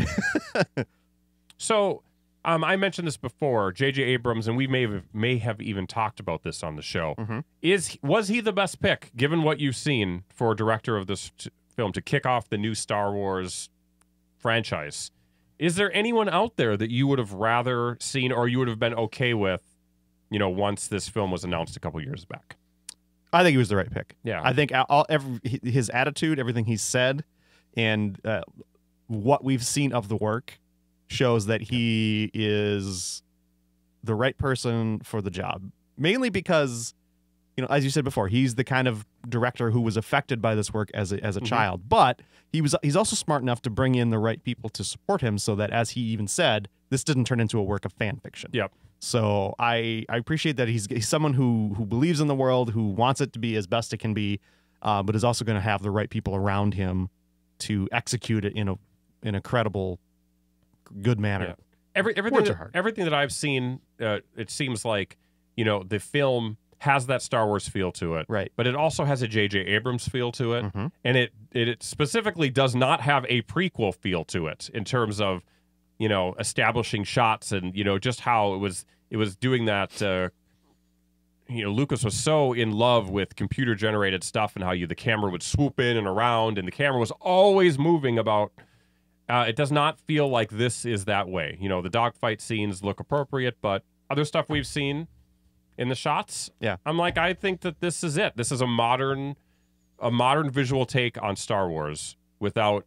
So, um, I mentioned this before. J J Abrams, and we may have, may have even talked about this on the show. Mhm. Is was he the best pick, given what you've seen for director of this t- film to kick off the new Star Wars franchise? Is there anyone out there that you would have rather seen, or you would have been okay with, you know, once this film was announced a couple years back? I think he was the right pick. Yeah. I think all every, his attitude, everything he's said, and uh, what we've seen of the work shows that he is the right person for the job. Mainly because you know, as you said before, he's the kind of director who was affected by this work as a, as a Mhm. child. But he was he's also smart enough to bring in the right people to support him, so that, as he even said, this didn't turn into a work of fan fiction. Yep. So I I appreciate that he's, he's someone who who believes in the world, who wants it to be as best it can be, uh, but is also going to have the right people around him to execute it in a in a credible, good manner. Yeah. Every everything Words are that, hard. everything that I've seen, uh, it seems like, you know, the film has that Star Wars feel to it, Right. but it also has a J J Abrams feel to it, Mhm. and it, it it specifically does not have a prequel feel to it in terms of, you know, establishing shots and, you know, just how it was it was doing that. Uh, you know, Lucas was so in love with computer generated stuff and how you the camera would swoop in and around, and the camera was always moving about. Uh, it does not feel like this is that way. You know, the dogfight scenes look appropriate, but other stuff we've seen in the shots, Yeah. I'm like, I think that this is it. This is a modern, a modern visual take on Star Wars without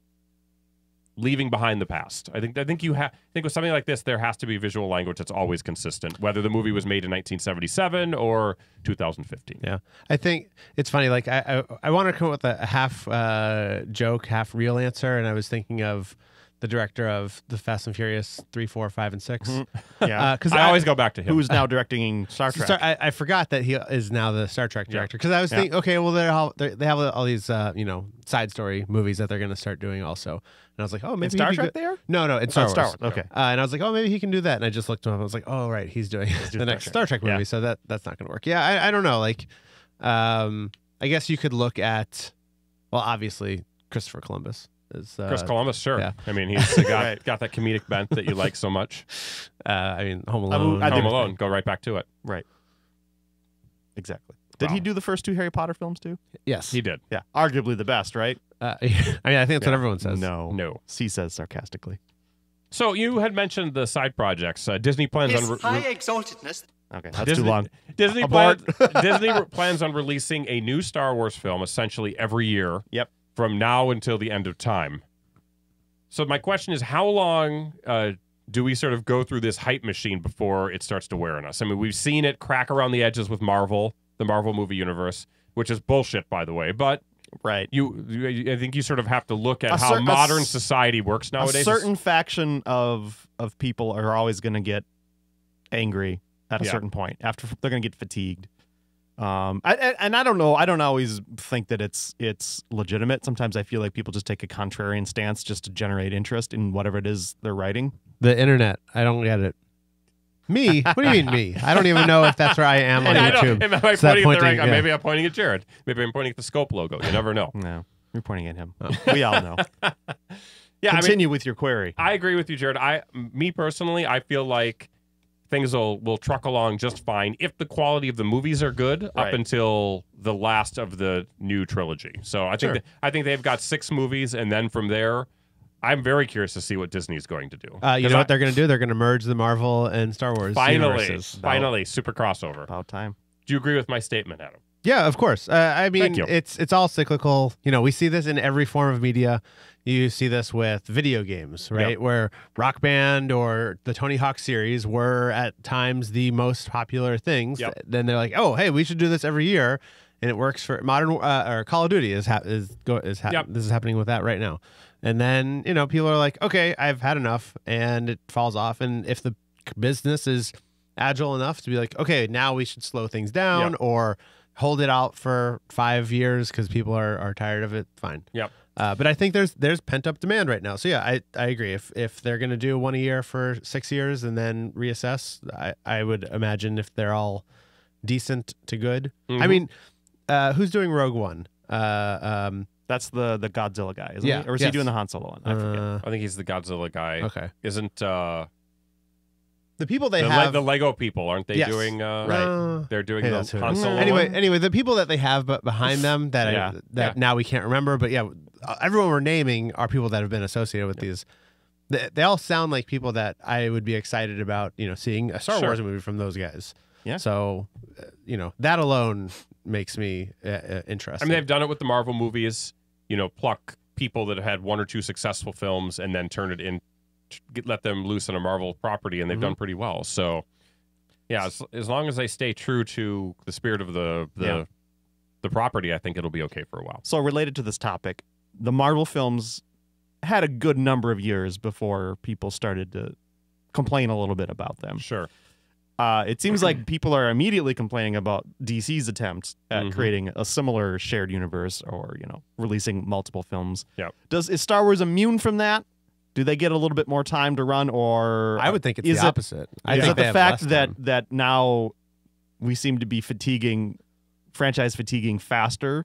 leaving behind the past. I think, I think you have, I think with something like this, there has to be visual language that's always consistent, whether the movie was made in nineteen seventy-seven or two thousand fifteen. Yeah, I think it's funny. Like I, I, I want to come up with a half uh, joke, half real answer, and I was thinking of the director of the Fast and Furious three, four, five, and six. Yeah. because I, always go back to him. Who's now directing Star Trek? Star, I, I forgot that he is now the Star Trek director. Because I was Yeah. thinking, okay, well, they're all, they're, they have all these, uh, you know, side story movies that they're going to start doing also. And I was like, oh, maybe In Star he'd be Trek good- they are? No, no, it's Oh, Star Wars. Star Wars, okay. Uh, and I was like, oh, maybe he can do that. And I just looked him up. I was like, oh, right, he's doing the Star next Trek. Star Trek movie. Yeah. So that that's not going to work. Yeah, I, I don't know. Like, um, I guess you could look at, well, obviously Christopher Columbus is uh, Chris Columbus, sure. yeah. I mean, he's got, Right. got that comedic bent that you like so much. Uh, I mean, Home I Alone. mean, I Home did- Alone, go right back to it. Right. Exactly. Did Wow. he do the first two Harry Potter films too? yes. He did. Yeah. Arguably the best, right? Uh, I mean, I think that's what everyone says. No. No. C says sarcastically. So you had mentioned the side projects. Uh, Disney plans on re- re- exaltedness. Okay, that's Disney, too long. Disney Abort. plans Disney re- plans on releasing a new Star Wars film essentially every year. Yep. From now until the end of time. So my question is, how long uh, do we sort of go through this hype machine before it starts to wear on us? I mean, we've seen it crack around the edges with Marvel, the Marvel movie universe, which is bullshit, by the way. But Right. you, you I think you sort of have to look at A how cer- a modern s- society works nowadays. A certain faction of of people are always going to get angry at a Yeah. certain point. After they're going to get fatigued. Um, I, I- and I don't know. I don't always think that it's it's legitimate. Sometimes I feel like people just take a contrarian stance just to generate interest in whatever it is they're writing. The internet. I don't get it. Me? What do you mean me? I don't even know if that's where I am on I don't- YouTube. Am I Is that pointing at the pointing- right- yeah. Maybe I'm pointing at Jared. Maybe I'm pointing at the scope logo. You never know. No, you're pointing at him. Oh. We all know. Yeah, I mean, Continue with your query. I agree with you, Jared. I, me personally, I feel like things will will truck along just fine if the quality of the movies are good up Right. until the last of the new trilogy. So I think Sure. that, I think they've got six movies, and then from there, I'm very curious to see what Disney's going to do. Uh, you 'Cause know I- what they're going to do? They're going to merge the Marvel and Star Wars Finally, universes. finally, super crossover. About time. Do you agree with my statement, Adam? Yeah, of course. Uh, I mean, Thank you. it's it's all cyclical. You know, we see this in every form of media. You see this with video games, right? Yep. Where Rock Band or the Tony Hawk series were at times the most popular things. Yep. Then they're like, oh, hey, we should do this every year, and it works for modern uh, or Call of Duty is ha- is go is ha- Yep. this is happening with that right now. And then you know people are like, okay, I've had enough, and it falls off. And if the business is agile enough to be like, okay, now we should slow things down, Yep. or hold it out for five years because people are, are tired of it. Fine. Yep. Uh, but I think there's there's pent up demand right now. So yeah, I, I agree. If if they're gonna do one a year for six years and then reassess, I, I would imagine if they're all decent to good. I Mhm. mean, uh, who's doing Rogue One? Uh, um, That's the the Godzilla guy, isn't Yeah, he? Or is he yes. doing the Han Solo one? I forget. uh, I think he's the Godzilla guy. okay. Isn't uh, The people they the, Le- have. the Lego people? Aren't they Yes. doing? Uh, Right. Uh, They're doing Hey, the that's who it Han is. Solo Anyway, one? anyway, the people that they have but behind them that Yeah. I, that Yeah. now we can't remember, but yeah, uh, everyone we're naming are people that have been associated with these. They, they all sound like people that I would be excited about, you know, seeing a Star Sure. Wars movie from those guys. Yeah. So, uh, you know, that alone makes me uh, uh, interested. I mean, they've done it with the Marvel movies. You know, pluck people that have had one or two successful films and then turn it in, get, let them loose on a Marvel property, and they've Mhm. done pretty well. So, Yeah, as, as long as they stay true to the spirit of the the, Yeah. the property, I think it'll be okay for a while. So related to this topic, the Marvel films had a good number of years before people started to complain a little bit about them. Sure. Uh, it seems like people are immediately complaining about D C's attempt at Mhm. creating a similar shared universe, or you know, releasing multiple films. Yep. Does is Star Wars immune from that? Do they get a little bit more time to run, or I would think it's is the it, opposite. I is think it they the have fact less that time. that now we seem to be fatiguing, franchise fatiguing faster?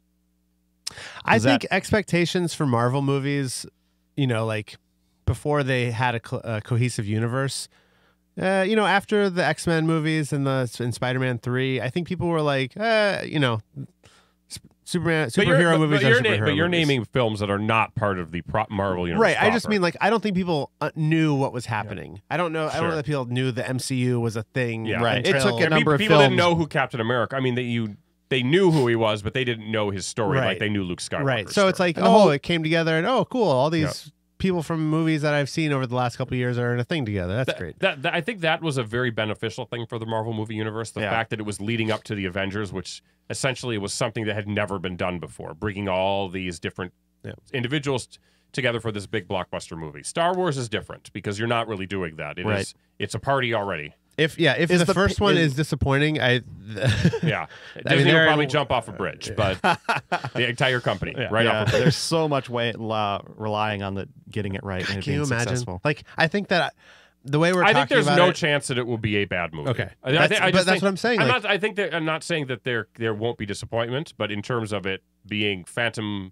I Does that- think expectations for Marvel movies, you know, like before they had a, co- a cohesive universe, uh, you know, after the X-Men movies and the and Spider-Man three, I think people were like, uh, you know, sp- Superman But you're- superhero but- movies but are you're, na- superhero but you're movies. naming films that are not part of the pro- Marvel universe. Right. I just proper. mean, like, I don't think people uh, knew what was happening. I don't know. I don't Sure. know that people knew the M C U was a thing. Yeah. Right. It until- took a Yeah, number people, of people didn't films- know who Captain America. I mean, that you they knew who he was, but they didn't know his story like Right. they knew Luke Skywalker. Right. So it's like, And the oh, whole- it came together, and oh, cool. All these people from movies that I've seen over the last couple of years are in a thing together. That's that, great. That, that- I think that was a very beneficial thing for the Marvel movie universe. The Yeah. fact that it was leading up to the Avengers, which essentially was something that had never been done before, bringing all these different Yeah. individuals t- together for this big blockbuster movie. Star Wars is different because you're not really doing that. It is Right. it's a party already. If yeah, if Is the, the first pa- one is- is disappointing, I Yeah, I mean, Disney will they're- probably jump off a bridge, but the entire company right yeah, off a bridge. there's so much way la, relying on the getting it right and it can you being imagine? successful. Like, I think that the way we're I talking think there's about no it, chance that it will be a bad movie. Okay. I, I, That's- thi- I but just that's think- what I'm saying, I'm like- not. I think that I'm not saying that there there won't be disappointment, but in terms of it being Phantom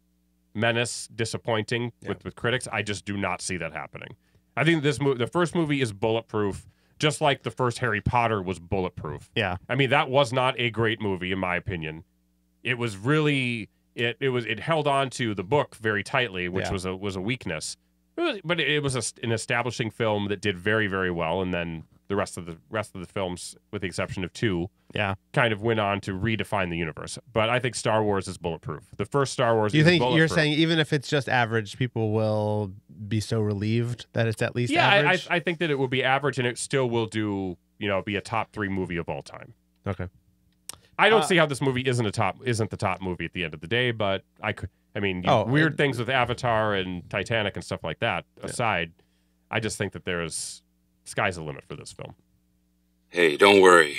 Menace disappointing with, with critics, I just do not see that happening. I think this movie, the first movie, is bulletproof, just like the first Harry Potter was bulletproof. Yeah. I mean, that was not a great movie in my opinion. It was really it it was it held on to the book very tightly, which Yeah. was a was a weakness. It was, but it was a, an establishing film that did very very well, and then the rest of the rest of the films, with the exception of two, Yeah. kind of went on to redefine the universe. But I think Star Wars is bulletproof. The first Star Wars. Do you is think you're bulletproof. saying even if it's just average, people will be so relieved that it's at least Yeah, I, I average? I think that it will be average, and it still will do. You know, be a top three movie of all time. okay. I don't Uh, see how this movie isn't a top isn't the top movie at the end of the day, but I could. I mean, you- Oh, weird it- things with Avatar and Titanic and stuff like that aside, I just think that there's sky's the limit for this film. Hey, don't worry.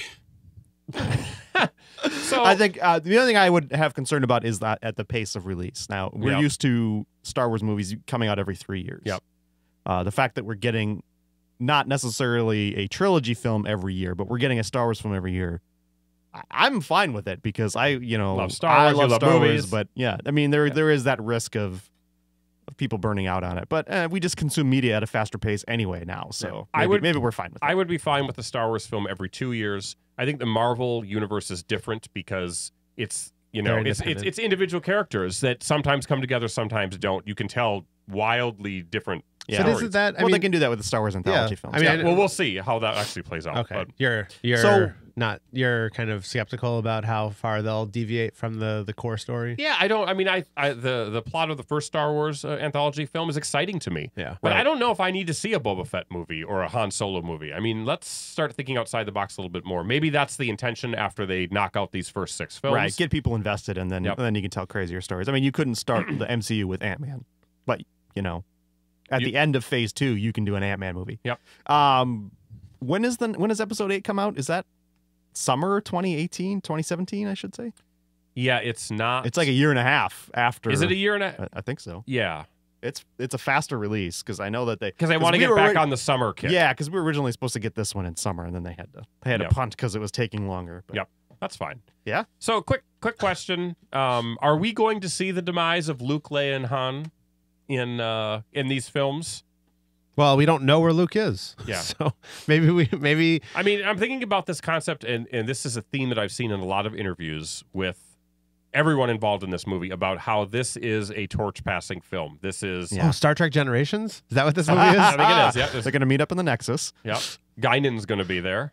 So I think uh, the only thing I would have concern about is that at the pace of release. Now we're Yep. used to Star Wars movies coming out every three years. Yep. Uh, the fact that we're getting not necessarily a trilogy film every year, but we're getting a Star Wars film every year. I- I'm fine with it because I, you know, Love Star I Wars, you love love Star movies. Wars, but yeah, I mean there there is that risk of of people burning out on it. But uh, we just consume media at a faster pace anyway now, so I maybe, would- maybe we're fine with it. I would be fine with a Star Wars film every two years. I think the Marvel universe is different because it's you know Very it's, it's independent. it's individual characters that sometimes come together, sometimes don't. You can tell wildly different. Yeah. So stories. isn't that? I well, mean, they can do that with the Star Wars anthology Yeah, films. I mean, Yeah, I- well, we'll see how that actually plays out. okay. But You're you're So- not you're kind of skeptical about how far they'll deviate from the the core story. yeah, I don't. I mean, I, I the the plot of the first Star Wars uh, anthology film is exciting to me. Yeah. But Right. I don't know if I need to see a Boba Fett movie or a Han Solo movie. I mean, let's start thinking outside the box a little bit more. Maybe that's the intention after they knock out these first six films. Right, get people invested, and then Yep. and then you can tell crazier stories. I mean, you couldn't start the M C U with Ant Man, but you know, at You- the end of Phase Two, you can do an Ant Man movie. Yep. Um, when is the when does Episode Eight come out? Is that summer twenty eighteen, twenty seventeen? I should say. Yeah, it's not. It's like a year and a half after. Is it a year and a? I, I think so. Yeah, It's it's a faster release because I know that they because I want to we get were back ori- on the summer kick. Yeah, because we were originally supposed to get this one in summer, and then they had to they had Yep. to punt because it was taking longer. But Yep. That's fine. Yeah. So, quick, quick question: um, Are we going to see the demise of Luke, Leia, and Han in uh, in these films? Well, we don't know where Luke is. Yeah. So maybe we maybe I mean, I'm thinking about this concept, and and this is a theme that I've seen in a lot of interviews with everyone involved in this movie about how this is a torch passing film. This is. Yeah. oh Star Trek Generations. Is that what this movie is? I think it is. Yeah. there's- they're going to meet up in the Nexus. Yep. Guinan's going to be there.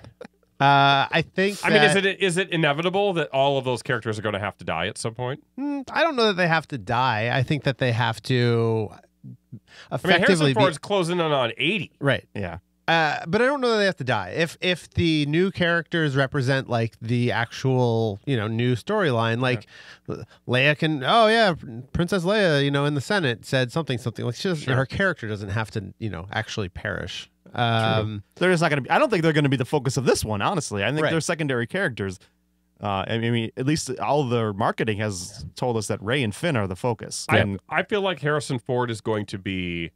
Uh, I think. I mean, is that- it is it inevitable that all of those characters are going to have to die at some point? Mm, I don't know that they have to die. I think that they have to I mean, Harrison effectively be Ford's closing in on eighty. right. Yeah. Uh, but I don't know that they have to die. If if the new characters represent like the actual, you know, new storyline, like yeah. Leia can, oh yeah, Princess Leia, you know, in the Senate said something, something like she doesn't, sure. her character doesn't have to, you know, actually perish. Um, they're just not going to be. I don't think they're going to be the focus of this one. Honestly, I think right. they're secondary characters. Uh, I mean, at least all their marketing has told us that Rey and Finn are the focus. I, And I feel like Harrison Ford is going to be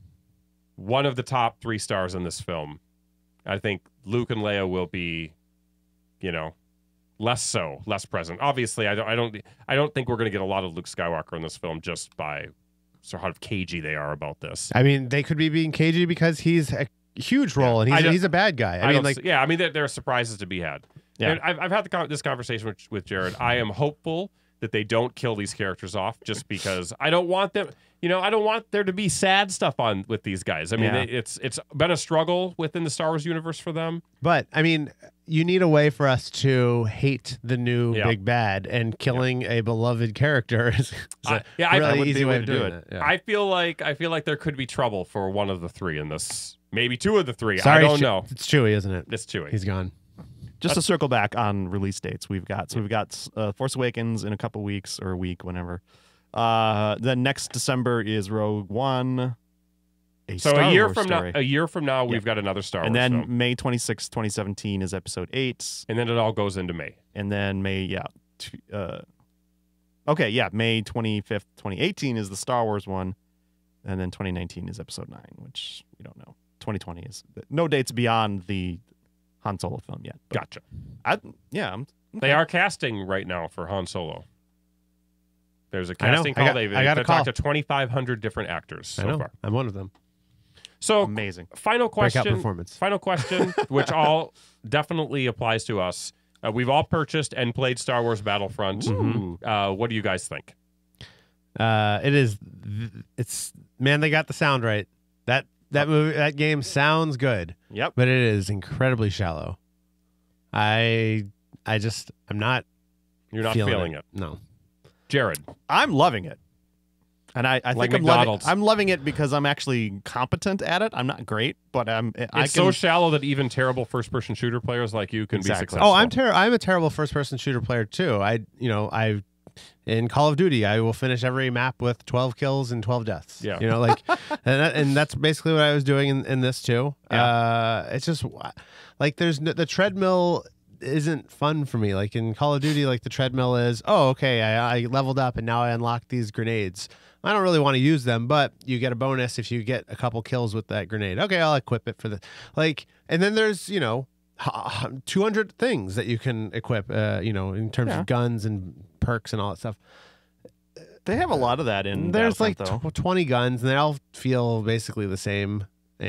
one of the top three stars in this film. I think Luke and Leia will be, you know, less so, less present. Obviously, I don't, I don't, I don't think we're going to get a lot of Luke Skywalker in this film just by sort of how cagey they are about this. I mean, they could be being cagey because he's a huge role yeah. and he's I he's a bad guy. I, I mean, like, yeah, I mean, there, there are surprises to be had. Yeah, and I've, I've had the, con- this conversation with, with Jared. I am hopeful that they don't kill these characters off just because I don't want them. You know, I don't want there to be sad stuff on with these guys. I mean, Yeah. it, it's it's been a struggle within the Star Wars universe for them. But I mean, you need a way for us to hate the new Yeah. big bad, and killing a beloved character is, is Uh, a yeah, I- really that would be easy a way way of to do doing it. it. Yeah. I feel like I feel like there could be trouble for one of the three in this. Maybe two of the three. Sorry, I don't Che- know. It's Chewie, isn't it? It's Chewie. He's gone. just to circle back on release dates, we've got so we've got uh, Force Awakens in a couple weeks or a week, whenever. Uh, then next December is Rogue One. A So Star a year Wars from story. now, a year from now, Yeah. we've got another Star and Wars then film. May twenty-sixth, twenty seventeen is Episode Eight, And then it all goes into May. and then May yeah, t- uh, okay yeah, May twenty-fifth, twenty eighteen is the Star Wars one, and then twenty nineteen is Episode Nine, which we don't know. twenty twenty is no dates beyond the Han Solo film yet. But Gotcha. I, yeah, I'm, They are casting right now for Han Solo. There's a I know. casting I call. got- They've, I got a they've talked call. to twenty-five hundred different actors I so know. far. I'm one of them. So amazing. final Breakout question. performance. Final question, which all definitely applies to us. Uh, we've all purchased and played Star Wars Battlefront. Uh, what do you guys think? Uh, it is. It's man. They got the sound right. That that movie. That game sounds good. Yep. But it is incredibly shallow. I I just I'm not. You're not feeling, feeling it. it. No. Jared. I'm loving it. And I, I Like think I'm loving, McDonald's. I'm loving it because I'm actually competent at it. I'm not great, but I'm. I It's can, so shallow that even terrible first-person shooter players like you can Exactly. be successful. Oh, I'm ter- I'm a terrible first person shooter player too. I you know I in Call of Duty I will finish every map with twelve kills and twelve deaths. Yeah. You know like and that, and that's basically what I was doing in, in this too. Yeah. Uh, it's just like there's no, the treadmill isn't fun for me. Like in Call of Duty, like the treadmill is, oh, okay, I, I leveled up and now I unlocked these grenades. I don't really want to use them, but you get a bonus if you get a couple kills with that grenade. Okay, I'll equip it for the like. And then there's you know two hundred things that you can equip. Uh, you know, in terms Yeah. of guns and perks and all that stuff. They have a lot of that in. There's like Battlefront, though. tw- twenty guns, and they all feel basically the same.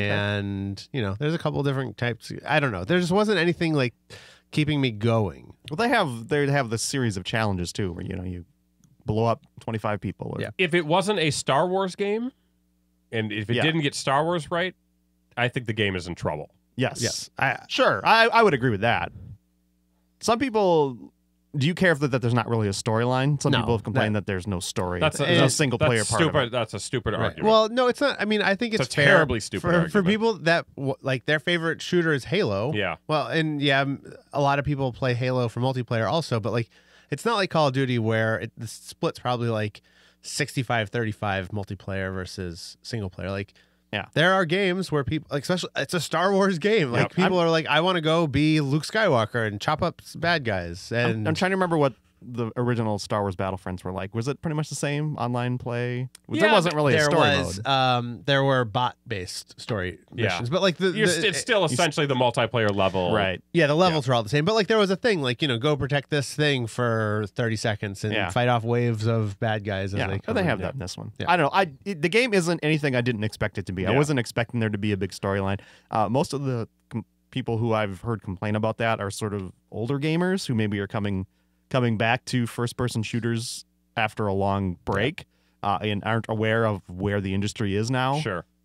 And you know, there's a couple different types. I don't know. There just wasn't anything like keeping me going. Well, they have they have this series of challenges too, where you know you blow up twenty-five people. Or, Yeah. If it wasn't a Star Wars game, and if it Yeah. didn't get Star Wars right, I think the game is in trouble. Yes. Yes. I, Sure. I, I would agree with that. Some people. Do you care if that, that there's not really a storyline? Some No, people have complained that, there's no story. That's a, there's no that's- single that's player part stupid, of it. That's a stupid Right. argument. Well, no, it's not. I mean, I think it's, It's a fair terribly stupid for, for argument. people that w- like their favorite shooter is Halo. Yeah. Well, and yeah, m- a lot of people play Halo for multiplayer also, but like it's not like Call of Duty where it, the split's probably like sixty-five thirty-five multiplayer versus single player. Like, Yeah. there are games where people, like, especially it's a Star Wars game. Like Yep. people are like, I want to go be Luke Skywalker and chop up s- bad guys. And I'm, I'm trying to remember what the original Star Wars Battlefronts were like. Was it pretty much the same online play? there Yeah, wasn't really a there story was mode. um there were bot based story Yeah. missions, but like the, You're, the it's still essentially the multiplayer level. Right. yeah the levels are all the same. But like there was a thing like you know go protect this thing for thirty seconds and Yeah. fight off waves of bad guys. As Yeah, they, but come they in. have Yeah. that in this one. Yeah. I don't know. I it, the game isn't anything I didn't expect it to be. I Yeah. wasn't expecting there to be a big storyline. Uh, most of the com- people who I've heard complain about that are sort of older gamers who maybe are coming coming back to first person shooters after a long break uh, and aren't aware of where the industry is now. Sure.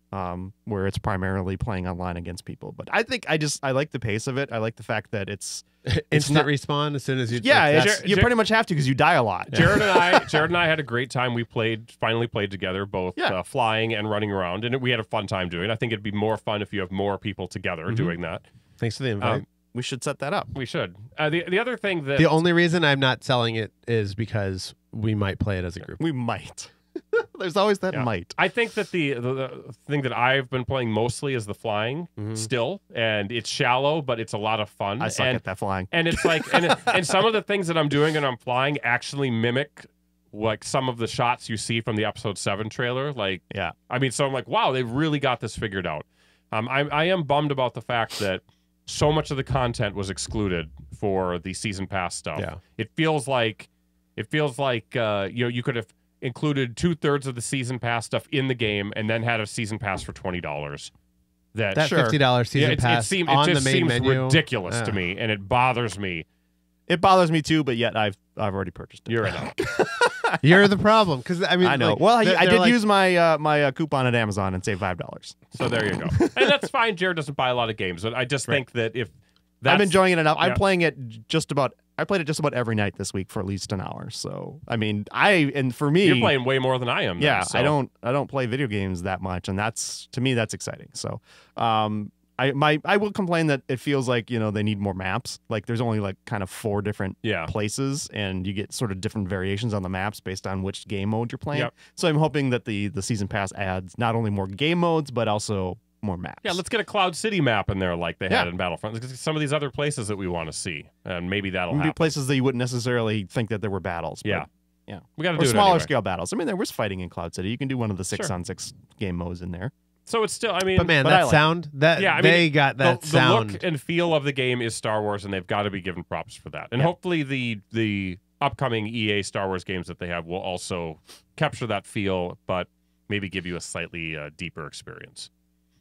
um, where it's primarily playing online against people. But I think I just I like the pace of it. I like the fact that it's it's Instant not, respawn as soon as you. yeah, like, it's, that's- you Jer- pretty much have to because you die a lot. Jared and I, Jared and I had a great time. We played, finally played together, both Yeah. uh, flying and running around, and it, we had a fun time doing it. I think it'd be more fun if you have more people together Mm-hmm. doing that. Thanks for the invite. Um, We should set that up. we should. Uh, the the other thing that the only reason I'm not selling it is because we might play it as a group. We might. There's always that Yeah. might. I think that the, the the thing that I've been playing mostly is the flying still, and it's shallow, but it's a lot of fun. I suck and, at that flying. And it's like, and, it, and some of the things that I'm doing and I'm flying actually mimic like some of the shots you see from the episode seven trailer. Like, Yeah. I mean, so I'm like, wow, they've really got this figured out. Um, I, I am bummed about the fact that so much of the content was excluded for the season pass stuff. Yeah. It feels like, it feels like, uh, you know, you could have included two thirds of the season pass stuff in the game and then had a season pass for twenty dollars. That, That Sure. fifty dollars season yeah, it, pass it, seem, on it just the main seems menu. ridiculous to Yeah. me, and it bothers me. It bothers me too, but yet I've I've already purchased it. You're in it. You're the problem because I mean, I know. like, well, I, they're- I they're did like- use my uh, my uh, coupon at Amazon and save five dollars. So there you go. And that's fine. Jared doesn't buy a lot of games, but I just think that if that's, I'm enjoying it enough. yeah. I'm playing it just about. I played it just about every night this week for at least an hour. So I mean, I and for me, you're playing way more than I am. then, yeah, so. I don't I don't play video games that much, and that's to me that's exciting. So, um, I my I will complain that it feels like you know they need more maps. Like there's only like kind of four different Yeah. places, and you get sort of different variations on the maps based on which game mode you're playing. Yep. So I'm hoping that the the season pass adds not only more game modes but also more maps. Yeah, let's get a Cloud City map in there like they had Yeah. in Battlefront. Because some of these other places that we want to see, and maybe that'll Maybe happen. places that you wouldn't necessarily think that there were battles. but Yeah. yeah. We got to Or do it smaller anyway. scale battles. I mean, there was fighting in Cloud City. You can do one of the six Sure. on six game modes in there. So it's still, I mean, But man, But I that like sound that Yeah, I mean, they got that the, the sound. look and feel of the game is Star Wars, and they've got to be given props for that. And hopefully, the the upcoming E A Star Wars games that they have will also capture that feel, but maybe give you a slightly uh, deeper experience.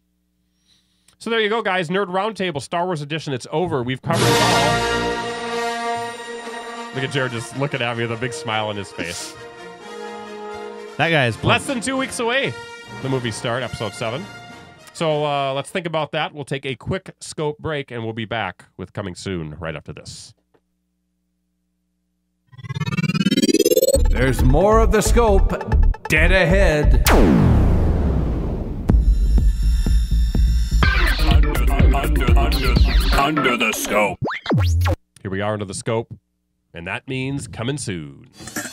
So there you go, guys. Nerd Roundtable Star Wars Edition. It's over. We've covered it all. Look at Jared just looking at me with a big smile on his face. that guy is pumped. Less than two weeks away, the movie start, episode seven. So uh, let's think about that. We'll take a quick scope break, and we'll be back with Coming Soon right after this. There's more of the scope dead ahead. Under, under, under, under the scope. Here we are under the scope, and that means coming soon.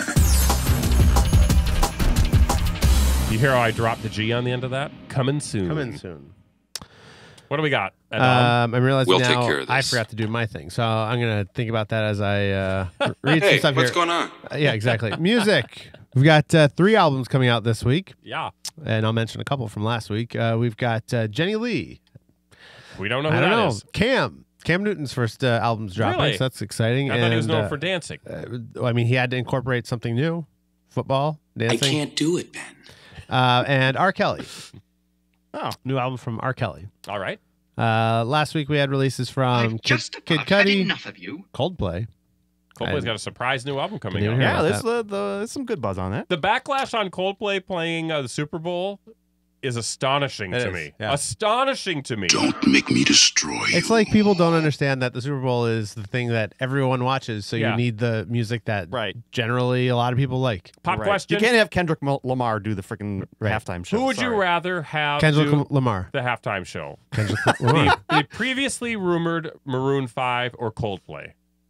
You hear how I dropped the G on the end of that? Coming soon. Coming soon. What do we got? Ed? Um, I'm realizing We'll now take care of I this. forgot to do my thing, so I'm gonna think about that as I uh, r- read Hey, some stuff what's here. going on? Uh, yeah, exactly. Music. We've got uh, three albums coming out this week, yeah. and I'll mention a couple from last week. Uh, we've got uh, Jenny Lee. We don't know who I don't that know. is. Cam. Cam Newton's first uh, album's dropping, Really? so that's exciting. I thought he was And, known uh, for dancing. uh, I mean, he had to incorporate something new: football, I dancing. can't do it, Ben. Uh, and R. Kelly. Oh. New album from R. Kelly. All right. Uh, last week we had releases from I've Kid, just Kid about had Cudi, enough of you. Coldplay. Coldplay's I- got a surprise new album coming Didn't out. even hear Yeah, about there's that. the, the there's some good buzz on that. The backlash on Coldplay playing uh, the Super Bowl is astonishing It to is, me. yeah. Astonishing to me. Don't make me destroy you. It's like people don't understand that the Super Bowl is the thing that everyone watches, so Yeah. you need the music that Right. generally a lot of people like. Pop Right. question. You can't have Kendrick Mo- Lamar do the freaking Right. halftime show. Who would you Sorry. rather have Kendrick do Lamar. the halftime show? Kendrick Lamar. The previously rumored Maroon five or Coldplay?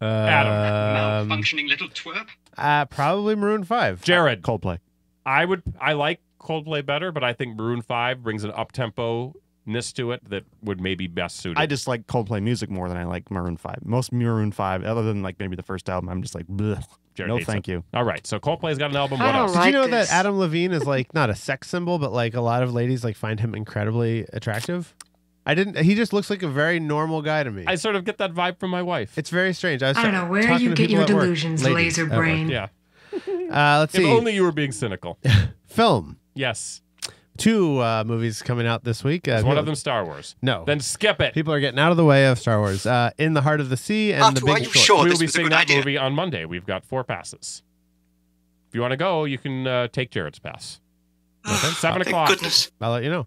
Adam. Um, Malfunctioning little twerp. uh, probably Maroon five. Jared. Coldplay? I would. I like Coldplay better, but I think Maroon five brings an up-tempo-ness to it that would maybe best suit it. I just like Coldplay music more than I like Maroon five. Most Maroon five, other than like maybe the first album, I'm just like, bleh. Jared No, hates thank it. you. All right, so Coldplay's got an album. I What don't else? Did like you know this. that Adam Levine is like not a sex symbol, but like a lot of ladies like find him incredibly attractive? I didn't. He just looks like a very normal guy to me. I sort of get that vibe from my wife. It's very strange. I, was I don't ta- know where talking you to get people your at work. delusions, Ladies laser at work. brain. Yeah. Uh, let's If see. only you were being cynical. Film. Yes. Two uh, movies coming out this week. Uh, Is one people- of them Star Wars? No. Then skip it. People are getting out of the way of Star Wars. Uh, In the Heart of the Sea and Arthur, The Big are you Short. sure we will this be was a seeing good that idea? movie on Monday. We've got four passes. If you want to go, you can uh, take Jared's pass. Okay. Seven Thank o'clock. goodness. I'll let you know.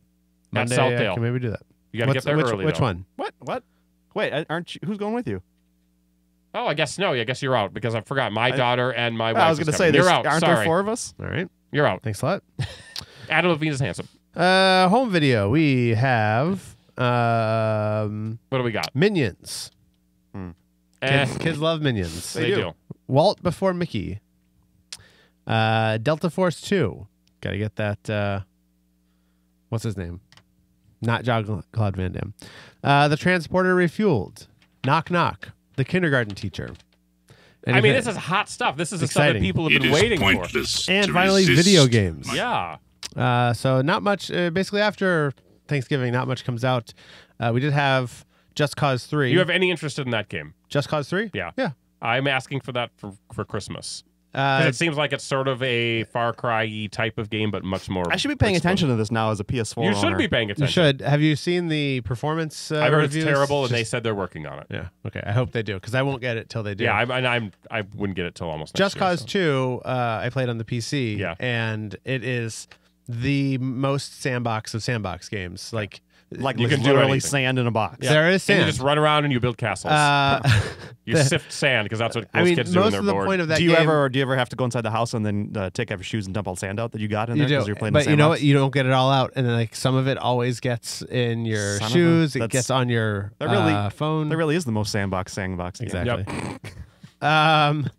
Monday, Southdale. I can maybe do that. You got to What's- get there which, early. Which though. one? What? What? Wait, aren't you? Who's going with you? Oh, I guess no. I guess you're out because I forgot my I- daughter and my wife. I was going going to to say, you're there's- out. aren't Sorry. there four of us? All right. You're out. Thanks a lot. Adam Levine is handsome. Uh, home video. We have um, What do we got? Minions. Hmm. Eh, Kids, kids love Minions. they do. Walt before Mickey. Uh, Delta Force two. Got to get that. Uh, what's his name? Not Jean-Claude Van Damme. Uh, the Transporter Refueled. Knock Knock. The Kindergarten Teacher. I mean, this is hot stuff. This is the stuff that Exciting. people have It been is waiting pointless And to finally, resist. video games. for. Yeah. Uh, so not much. Uh, basically, after Thanksgiving, not much comes out. Uh, we did have Just Cause three. You have any interest in that game? Just Cause three? Yeah. Yeah. I'm asking for that for, for Christmas. 'Cause Uh, it seems like it's sort of a Far Cry type of game, but much more. I should be paying explosive. attention to this now as a P S four You owner. should be paying attention. you should. Have you seen the performance? Uh, I've heard it's reviews? terrible, and they Just- said they're working on it. Yeah. Okay. I hope they do because I won't get it till they do. Yeah, I'm, and I'm I wouldn't get it till almost next Just year, Cause so. two, uh, I played on the P C. Yeah. And it is the most sandbox of sandbox games. Like, Like You you can can do literally anything. sand in a box. Yeah. there is And sand. you just run around and you build castles. uh, you the- sift sand because that's what most I mean, kids do when most they're of the bored. point of that Do you game, ever do you ever have to go inside the house and then uh, take off your shoes and dump all the sand out that you got in you there do, because you're playing but the you know sandbox? what? You don't get it all out, and then like some of it always gets in your Son of a- shoes. It that's- gets on your that really- uh, phone. There really is the most sandbox sandbox. game. exactly. um.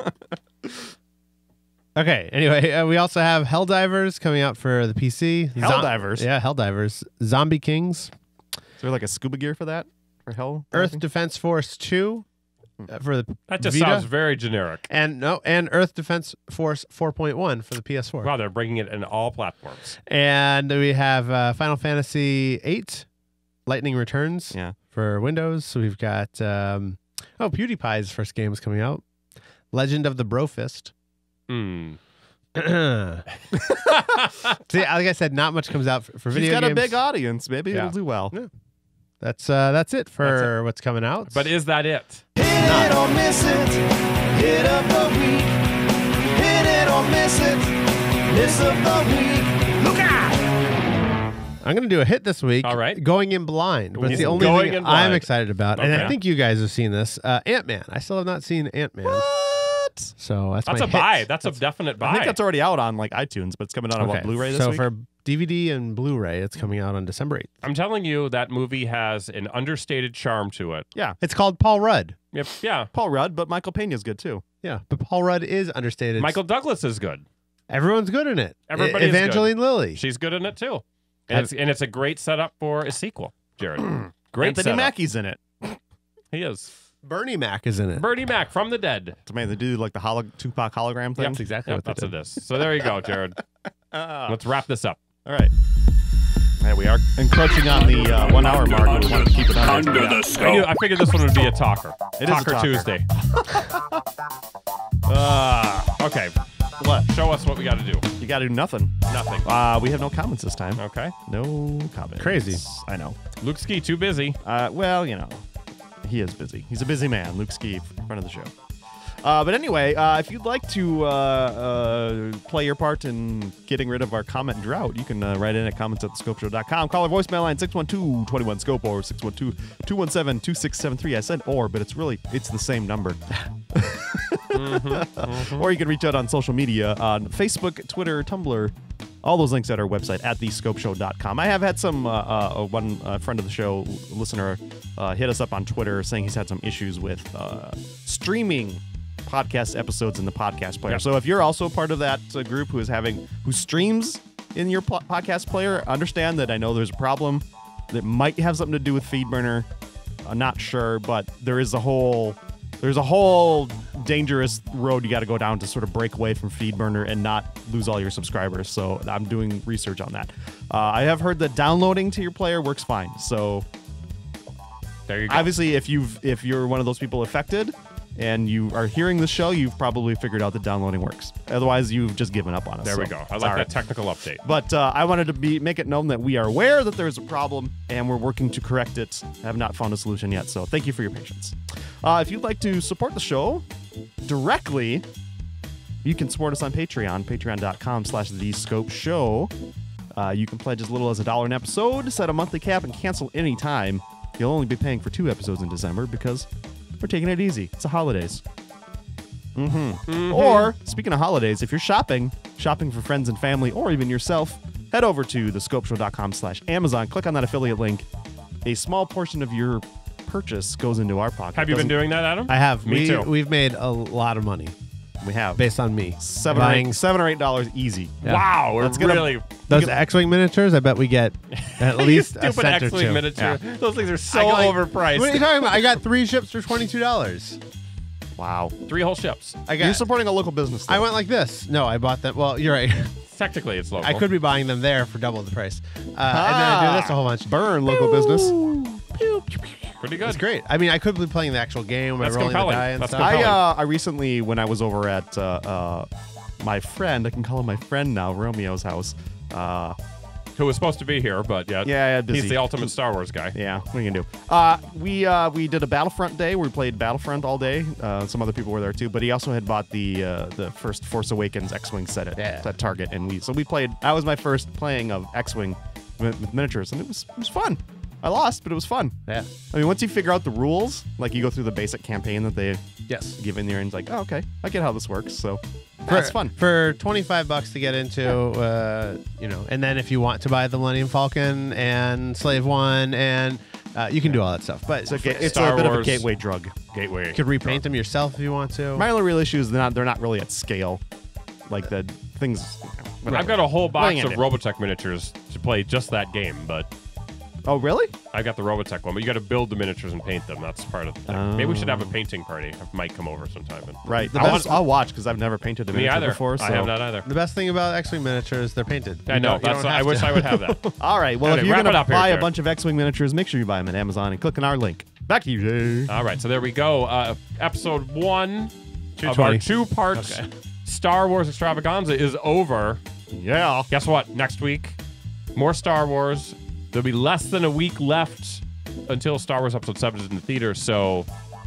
Okay. Anyway, uh, we also have Helldivers coming out for the P C. Zom- Helldivers? yeah, Helldivers. Zombie Kings. Is there like a scuba gear for that? For hell? Earth diving? Defense Force two uh, for the That just Vita. sounds very generic. and no, and Earth Defense Force four point one for the P S four. Wow, they're bringing it in all platforms. And we have uh, Final Fantasy eight, Lightning Returns Yeah. for Windows. So we've got um, oh, PewDiePie's first game is coming out. Legend of the Brofist. Hmm. See, like I said, not much comes out for, for He's video got games. a big audience. Maybe Yeah. it'll do well. Yeah. That's uh, that's it for what's coming out. But is that it? Hit it or miss it. Hit of the week. Hit it or miss it. Miss of the week. Look out! I'm going to do a hit this week. All right. Going in blind. But it's He's the only going thing in I'm blind. excited about. And I Okay. think you guys have seen this. Uh, Ant-Man. I still have not seen Ant-Man. What? So that's, That's my a buy. hit. That's a definite buy. I think that's already out on like iTunes, but it's coming out on what, Blu-ray this so week. for D V D and Blu-ray, it's coming out on December eighth. I'm telling you, that movie has an understated charm to it. yeah, It's called Paul Rudd. Yep. Yeah. Paul Rudd, but Michael Pena's good too. Yeah, but Paul Rudd is understated. Michael Douglas is good. Everyone's good in it. Everybody E- is good. Evangeline Lilly. She's good in it too. And it's, and it's a great setup for a sequel, Jared. Great Anthony setup. Mackie's in it. He is. Bernie Mac is in it. Bernie Mac from the dead. It's amazing. They do like the holo- Tupac hologram thing. Yep. exactly Yep, what they that's did. what it is. So there you go, Jared. Let's wrap this up. All right. Yeah, we are encroaching on the uh, one hour mark. We want to keep it under. Under the I, knew, scope. I figured this one would be a talker. It is a talker, talker. Tuesday. uh, okay. What? Show us what we got to do. You got to do nothing. Nothing. Uh, we have no comments this time. Okay. No comments. Crazy. I know. Luke Ski, too busy. Uh, well, you know, he is busy. He's a busy man. Luke Ski, friend of the show. Uh, but anyway, uh, if you'd like to uh, uh, play your part in getting rid of our comment drought, you can uh, write in at comments at the scope show dot com. Call our voicemail line six one two, two one, scope or six one two, two one seven, two six seven three. I said or, but it's really, it's the same number. mm-hmm, mm-hmm. Or you can reach out on social media on Facebook, Twitter, Tumblr. All those links at our website at the scope show dot com. I have had some, uh, uh, one uh, friend of the show, listener, uh, hit us up on Twitter saying he's had some issues with uh, streaming podcast episodes in the podcast player. Yep. So if you're also part of that uh, group who is having, who streams in your pl- podcast player, understand that I know there's a problem that might have something to do with FeedBurner. I'm not sure, but there is a whole, there's a whole dangerous road you got to go down to sort of break away from FeedBurner and not lose all your subscribers. So I'm doing research on that. Uh, I have heard that downloading to your player works fine. So There you go. obviously, if you've if you're one of those people affected and you are hearing the show, you've probably figured out that downloading works. Otherwise, you've just given up on us. There we So, go. I like sorry. that technical update. But uh, I wanted to be make it known that we are aware that there's a problem and we're working to correct it. I have not found a solution yet, so thank you for your patience. Uh, if you'd like to support the show directly, you can support us on Patreon, patreon dot com slash the scope show. Uh, you can pledge as little as a dollar an episode, set a monthly cap, and cancel any time. You'll only be paying for two episodes in December because we're taking it easy. It's the holidays. Mm-hmm. Mm-hmm. Or, speaking of holidays, if you're shopping, shopping for friends and family, or even yourself, head over to thescopeshow.com slash Amazon. Click on that affiliate link. A small portion of your purchase goes into our pocket. Have you been doing that, Adam? I have. Me we, too. We've made a lot of money. We have. Based on me. Seven, or eight, seven or eight dollars easy. Yeah. Wow, we're That's gonna, really... Those X-Wing miniatures, I bet we get at least a Stupid cent or X-Wing two. miniature. Yeah. Those things are so I got, like, overpriced. What are you talking about? I got three ships for twenty-two dollars. Wow. Three whole ships. I got, You're supporting a local business, though. I went like this. No, I bought them. Well, you're right. Technically, it's local. I could be buying them there for double the price. Uh, And then I do this a whole bunch. Burn local business. Pretty good. It's great. I mean, I could be playing the actual game. That's by rolling compelling. the die and That's stuff. I, compelling. uh, I recently, when I was over at uh, uh, my friend, I can call him my friend now, Romeo's house. Uh, Who was supposed to be here, but yeah, Yeah, yeah, busy. he's the ultimate Star Wars guy. yeah, what are you gonna do? Uh, we uh, we did a Battlefront day. We played Battlefront all day. Uh, some other people were there too, but he also had bought the uh, the first Force Awakens X-wing set at, Yeah. at Target, and we so we played. That was my first playing of X-wing with, with miniatures, and it was it was fun. I lost, but it was fun. Yeah. I mean, once you figure out the rules, like you go through the basic campaign that they Yes. give in there, and it's like, oh, okay, I get how this works. So For, that's fun. For twenty-five bucks to get into, uh, you know, and then if you want to buy the Millennium Falcon and Slave One, and uh, you can do all that stuff. But It's a, ga- it's Star a bit of a Wars. gateway drug. Gateway. you could repaint them yourself if you want to. My only real issue is they're not they're not really at scale, like the things. I've got a whole box What of are you gonna Robotech miniatures to play just that game, but Oh, really? I got the Robotech one. But you got to build the miniatures and paint them. That's part of the thing. Maybe we should have a painting party. I might come over sometime. And Right. The I best, want- I'll watch because I've never painted a Me miniature either. before. So. I have not either. The best thing about X-Wing miniatures, they're painted. I You know. don't- you That's. don't I have wish to. I would have that. All right. Well, Anyway, if you're wrap going it to up here, buy a Jared. bunch of X-wing miniatures, make sure you buy them at Amazon and click on our link. Back to you, Jay. All right. So there we go. Uh, episode one of twenty. our two parts Star Wars extravaganza is over. Yeah. Guess what? Next week, more Star Wars. There'll be less than a week left until Star Wars Episode seven is in the theater, so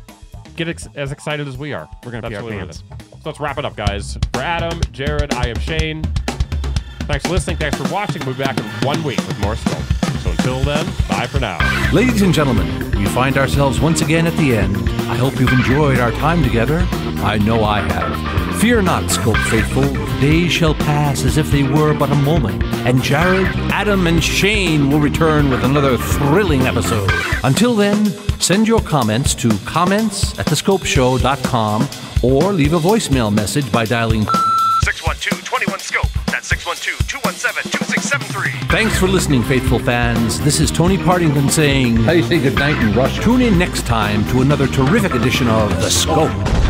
get ex- as excited as we are. We're gonna That's pee our really what it pants. is. So let's wrap it up, guys. For Adam, Jared, I am Shane. Thanks for listening. Thanks for watching. We'll be back in one week with more Scope. So until then, bye for now. Ladies and gentlemen, we find ourselves once again at the end. I hope you've enjoyed our time together. I know I have. Fear not, Scope faithful. Days shall pass as if they were but a moment, and Jared, Adam, and Shane will return with another thrilling episode. Until then, send your comments to comments at the scope show dot com or leave a voicemail message by dialing six one two, two one, scope. That's six one two, two one seven, two six seven three. Thanks for listening, faithful fans. This is Tony Partington saying, how do you say goodnight in Russian? Tune in next time to another terrific edition of The Scope.